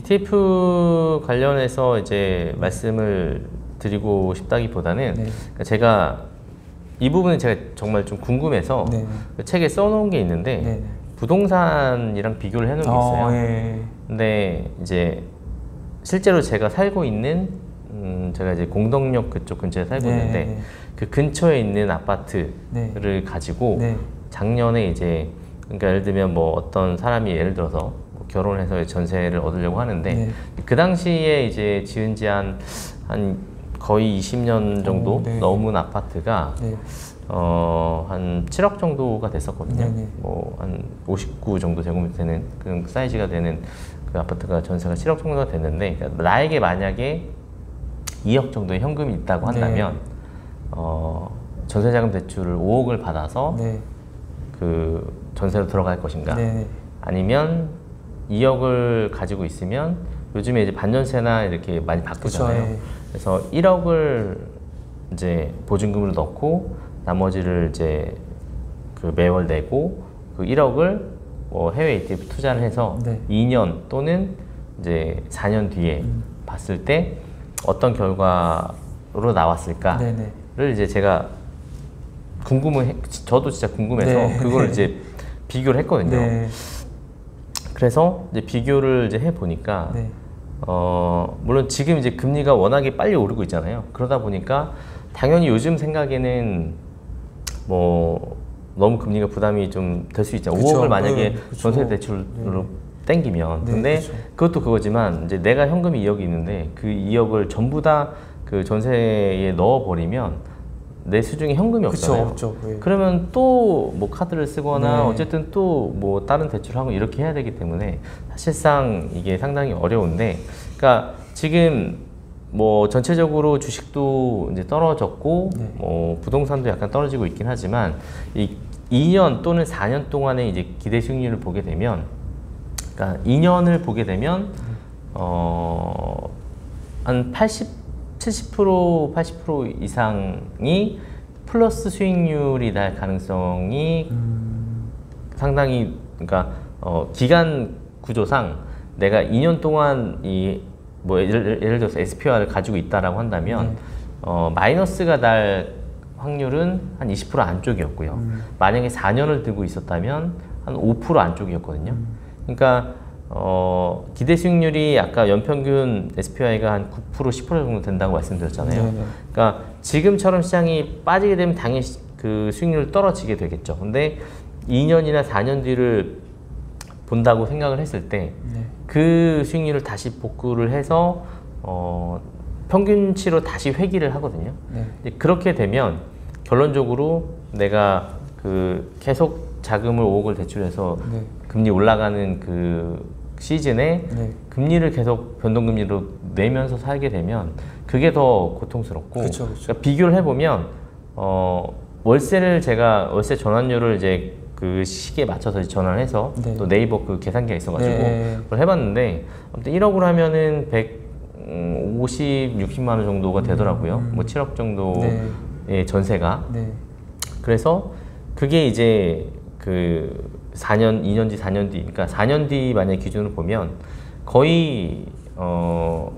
이티에프 관련해서 이제 말씀을 드리고 싶다기보다는 네. 그러니까 제가 이 부분은 제가 정말 좀 궁금해서 네. 그 책에 써놓은 게 있는데 네. 부동산이랑 비교를 해놓은 게 있어요. 어, 예. 근데 이제 실제로 제가 살고 있는 음, 제가 이제 공덕역 그쪽 근처에 살고 네. 있는데 그 근처에 있는 아파트를 네. 가지고 네. 작년에 이제 그러니까 예를 들면 뭐 어떤 사람이 예를 들어서 결혼해서 전세를 얻으려고 하는데 네. 그 당시에 이제 지은 지 한 한 거의 이십 년 정도 오, 네. 넘은 아파트가 네. 어, 한 칠억 정도가 됐었거든요. 네. 뭐 한 오십구 정도 제곱미터 되는 그런 사이즈가 되는 그 아파트가 전세가 칠억 정도가 됐는데 그러니까 나에게 만약에 이억 정도의 현금이 있다고 한다면 네. 어, 전세자금 대출을 오억을 받아서 네. 그 전세로 들어갈 것인가 네. 아니면 이억을 가지고 있으면 요즘에 이제 반전세나 이렇게 많이 바꾸잖아요. 그쵸, 예. 그래서 일억을 이제 보증금으로 넣고 나머지를 이제 그 매월 내고 그 일억을 뭐 해외 이티에프 투자를 해서 네. 이 년 또는 이제 사 년 뒤에 음. 봤을 때 어떤 결과로 나왔을까를 네네. 이제 제가 궁금해, 저도 진짜 궁금해서 네. 그걸 이제 비교를 했거든요. 네. 그래서 이제 비교를 이제 해 보니까 네. 어 물론 지금 이제 금리가 워낙에 빨리 오르고 있잖아요. 그러다 보니까 당연히 요즘 생각에는 뭐 너무 금리가 부담이 좀 될 수 있잖아요. 그쵸. 오억을 만약에 네, 전세 대출로 네. 땡기면 네, 근데 그쵸. 그것도 그거지만 이제 내가 현금이 이억이 있는데 그 이억을 전부 다 그 전세에 넣어 버리면 내 수중에 현금이 없잖아요. 그쵸, 없죠. 네. 그러면 또 뭐 카드를 쓰거나 네. 어쨌든 또 뭐 다른 대출을 하고 이렇게 해야 되기 때문에 사실상 이게 상당히 어려운데, 그러니까 지금 뭐 전체적으로 주식도 이제 떨어졌고 네. 뭐 부동산도 약간 떨어지고 있긴 하지만 이 이 년 또는 사 년 동안의 이제 기대 수익률을 보게 되면, 그러니까 이 년을 보게 되면 어 한 팔십, 칠십 퍼센트, 팔십 퍼센트 이상이 플러스 수익률이 날 가능성이 음... 상당히, 그러니까 어, 기간 구조상 내가 이 년 동안 이 뭐 예를, 예를 들어서 에스피와이를 가지고 있다라고 한다면 네. 어, 마이너스가 날 확률은 한 이십 퍼센트 안쪽이었고요. 음. 만약에 사 년을 들고 있었다면 한 오 퍼센트 안쪽이었거든요. 음. 그러니까 어, 기대 수익률이 아까 연평균 에스피와이가 한 구 퍼센트, 십 퍼센트 정도 된다고 말씀드렸잖아요. 네네. 그러니까 지금처럼 시장이 빠지게 되면 당연히 그 수익률이 떨어지게 되겠죠. 근데 이 년이나 사 년 뒤를 본다고 생각을 했을 때 그 네. 수익률을 다시 복구를 해서 어, 평균치로 다시 회귀를 하거든요. 네. 그렇게 되면 결론적으로 내가 그 계속 자금을 오억을 대출해서 네. 금리 올라가는 그 시즌에 네. 금리를 계속 변동금리로 내면서 살게 되면 그게 더 고통스럽고, 그쵸, 그쵸. 그러니까 비교를 해보면 어, 월세를 제가 월세 전환율을 이제 그 시기에 맞춰서 전환해서 네. 또 네이버 그 계산기가 있어가지고 네. 그걸 해봤는데 아무튼 일억으로 하면은 백오십, 육십만 원 정도가 되더라고요. 음. 뭐 칠억 정도의 네. 전세가. 네. 그래서 그게 이제 그 사 년, 이 년 뒤, 사 년 뒤, 그러니까 사 년 뒤 만약 기준으로 보면 거의 어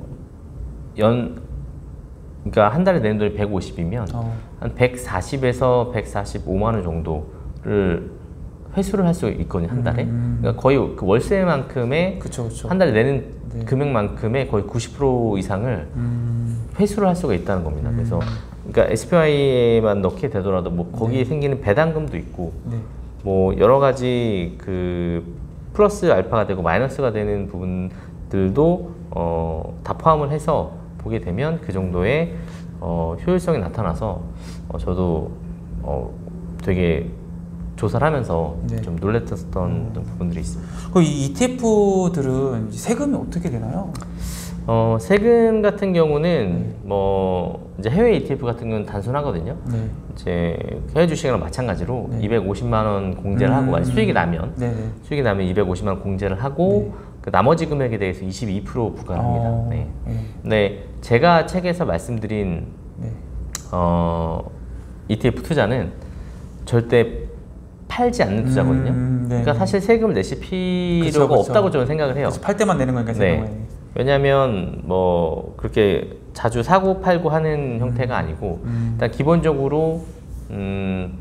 연 그러니까 한 달에 내는 돈이 백오십이면 어. 한 백사십에서 백사십오만 원 정도를 회수를 할 수 있거든요, 한 달에. 음. 그러니까 거의 그 월세만큼의 그쵸, 그쵸. 한 달에 내는 네. 금액만큼의 거의 구십 퍼센트 이상을 음. 회수를 할 수가 있다는 겁니다. 음. 그래서 그러니까 에스피와이에만 넣게 되더라도 뭐 거기에 네. 생기는 배당금도 있고 네. 뭐 여러 가지 그 플러스 알파가 되고 마이너스가 되는 부분들도 어, 다 포함을 해서 보게 되면 그 정도의 어, 효율성이 나타나서 어, 저도 어, 되게 조사를 하면서 네. 좀 놀랬었던 음. 부분들이 있습니다. 그럼 이 이티에프들은 세금이 어떻게 되나요? 어, 세금 같은 경우는 네. 뭐 이제 해외 이티에프 같은 경우는 단순하거든요. 네. 이제 해외 주식이랑 마찬가지로 네. 이백오십만 원 공제를 음. 하고, 만약 수익이 나면 네. 수익이 나면 이백오십만 원 공제를 하고 네. 그 나머지 금액에 대해서 이십이 퍼센트 부과합니다. 어. 네. 네. 네, 제가 책에서 말씀드린 네. 어, 이티에프 투자는 절대 팔지 않는 투자거든요. 음, 네. 그러니까 사실 세금을 내실 필요가 그쵸, 그쵸. 없다고 저는 생각을 해요. 팔 때만 내는 거니까. 네. 왜냐하면 뭐 그렇게 자주 사고 팔고 하는 음. 형태가 아니고 음. 일단 기본적으로 음,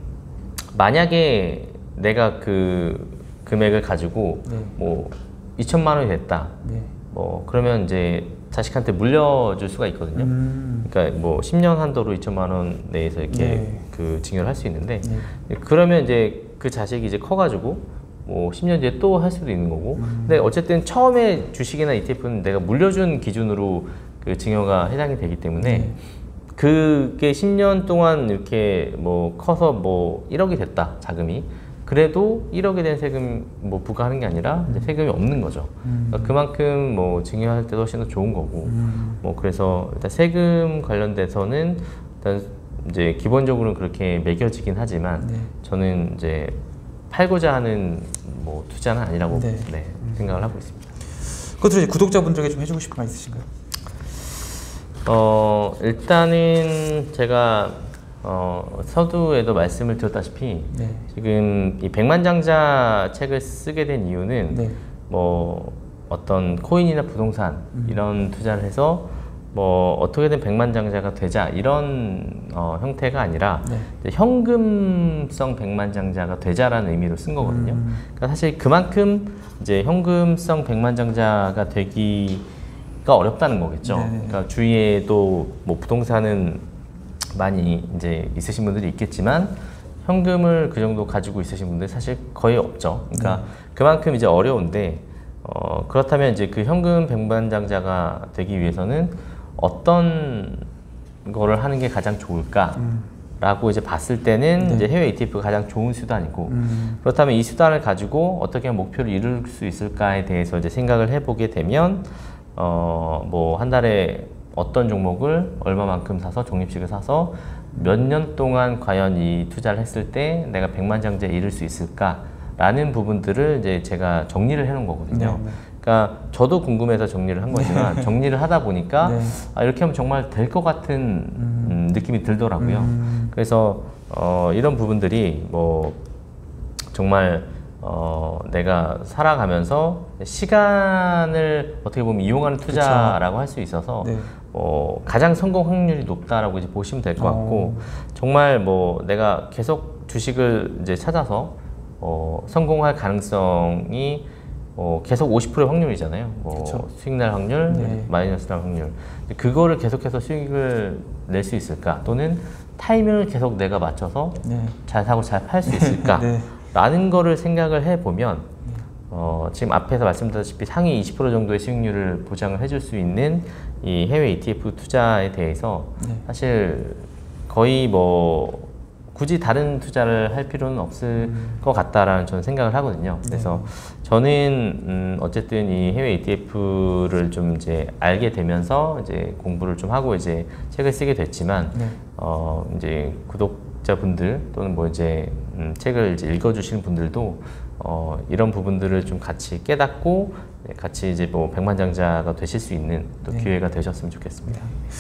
만약에 내가 그 금액을 가지고 네. 뭐 이천만 원이 됐다. 네. 뭐 그러면 이제 자식한테 물려줄 수가 있거든요. 음. 그러니까 뭐 십 년 한도로 이천만 원 내에서 이렇게 네. 그 증여를 할 수 있는데 네. 그러면 이제 그 자식이 이제 커가지고 뭐 십 년 뒤에 또 할 수도 있는 거고. 음. 근데 어쨌든 처음에 주식이나 이티에프는 내가 물려준 기준으로 그 증여가 해당이 되기 때문에 네. 그게 십 년 동안 이렇게 뭐 커서 뭐 일억이 됐다 자금이, 그래도 일억에 대한 세금 뭐 부과하는 게 아니라 이제 세금이 없는 거죠. 음. 그러니까 그만큼 뭐 증여할 때도 훨씬 더 좋은 거고. 음. 뭐 그래서 일단 세금 관련돼서는 일단 이제 기본적으로는 그렇게 매겨지긴 하지만 네. 저는 이제 팔고자 하는 뭐 투자는 아니라고 네. 네, 생각을 하고 있습니다. 그것도 이제 구독자분들에게 좀 해주고 싶은 말 있으신가요? 어 일단은 제가 어, 서두에도 말씀을 드렸다시피 네. 지금 이 백만장자 책을 쓰게 된 이유는 네. 뭐 어떤 코인이나 부동산 음. 이런 투자를 해서 뭐 어떻게든 백만장자가 되자 이런 어, 형태가 아니라 네. 이제 현금성 백만장자가 되자라는 의미로 쓴 거거든요. 음. 그러니까 사실 그만큼 이제 현금성 백만장자가 되기가 어렵다는 거겠죠. 네. 그러니까 주위에도 뭐 부동산은 많이 이제 있으신 분들이 있겠지만 현금을 그 정도 가지고 있으신 분들 사실 거의 없죠. 그러니까 네. 그만큼 이제 어려운데 어, 그렇다면 이제 그 현금 백만장자가 되기 위해서는 어떤 거를 하는 게 가장 좋을까라고 음. 이제 봤을 때는 네. 이제 해외 이티에프가 가장 좋은 수단이고 음. 그렇다면 이 수단을 가지고 어떻게 목표를 이룰 수 있을까에 대해서 이제 생각을 해보게 되면 어, 뭐 한 달에 어떤 종목을 얼마만큼 사서 적립식을 사서 몇 년 동안 과연 이 투자를 했을 때 내가 백만장자에 이를 수 있을까라는 부분들을 이제 제가 정리를 해놓은 거거든요. 네, 네. 그러니까 저도 궁금해서 정리를 한 거지만 네. 정리를 하다 보니까 네. 아, 이렇게 하면 정말 될 것 같은 음. 음, 느낌이 들더라고요. 음. 그래서 어, 이런 부분들이 뭐 정말 어, 내가 살아가면서 시간을 어떻게 보면 이용하는 투자라고 할 수 있어서 네. 어, 가장 성공 확률이 높다라고 이제 보시면 될 것 같고 어. 정말 뭐 내가 계속 주식을 이제 찾아서 어, 성공할 가능성이 어, 계속 오십 퍼센트의 확률이잖아요. 뭐 수익 날 확률, 네. 마이너스 날 확률. 그거를 계속해서 수익을 낼 수 있을까? 또는 타이밍을 계속 내가 맞춰서 네. 잘 사고 잘 팔 수 있을까? 네. 라는 거를 생각을 해보면 어, 지금 앞에서 말씀드렸다시피 상위 이십 퍼센트 정도의 수익률을 보장을 해줄 수 있는 이 해외 이티에프 투자에 대해서 네. 사실 거의 뭐 굳이 다른 투자를 할 필요는 없을 음. 것 같다라는 저는 생각을 하거든요. 그래서 네. 저는 음 어쨌든 이 해외 이티에프를 좀 이제 알게 되면서 이제 공부를 좀 하고 이제 책을 쓰게 됐지만 네. 어 이제 구독자분들 또는 뭐 이제 음 책을 이제 읽어주시는 분들도 어 이런 부분들을 좀 같이 깨닫고 같이 이제 뭐 백만장자가 되실 수 있는 또 네. 기회가 되셨으면 좋겠습니다.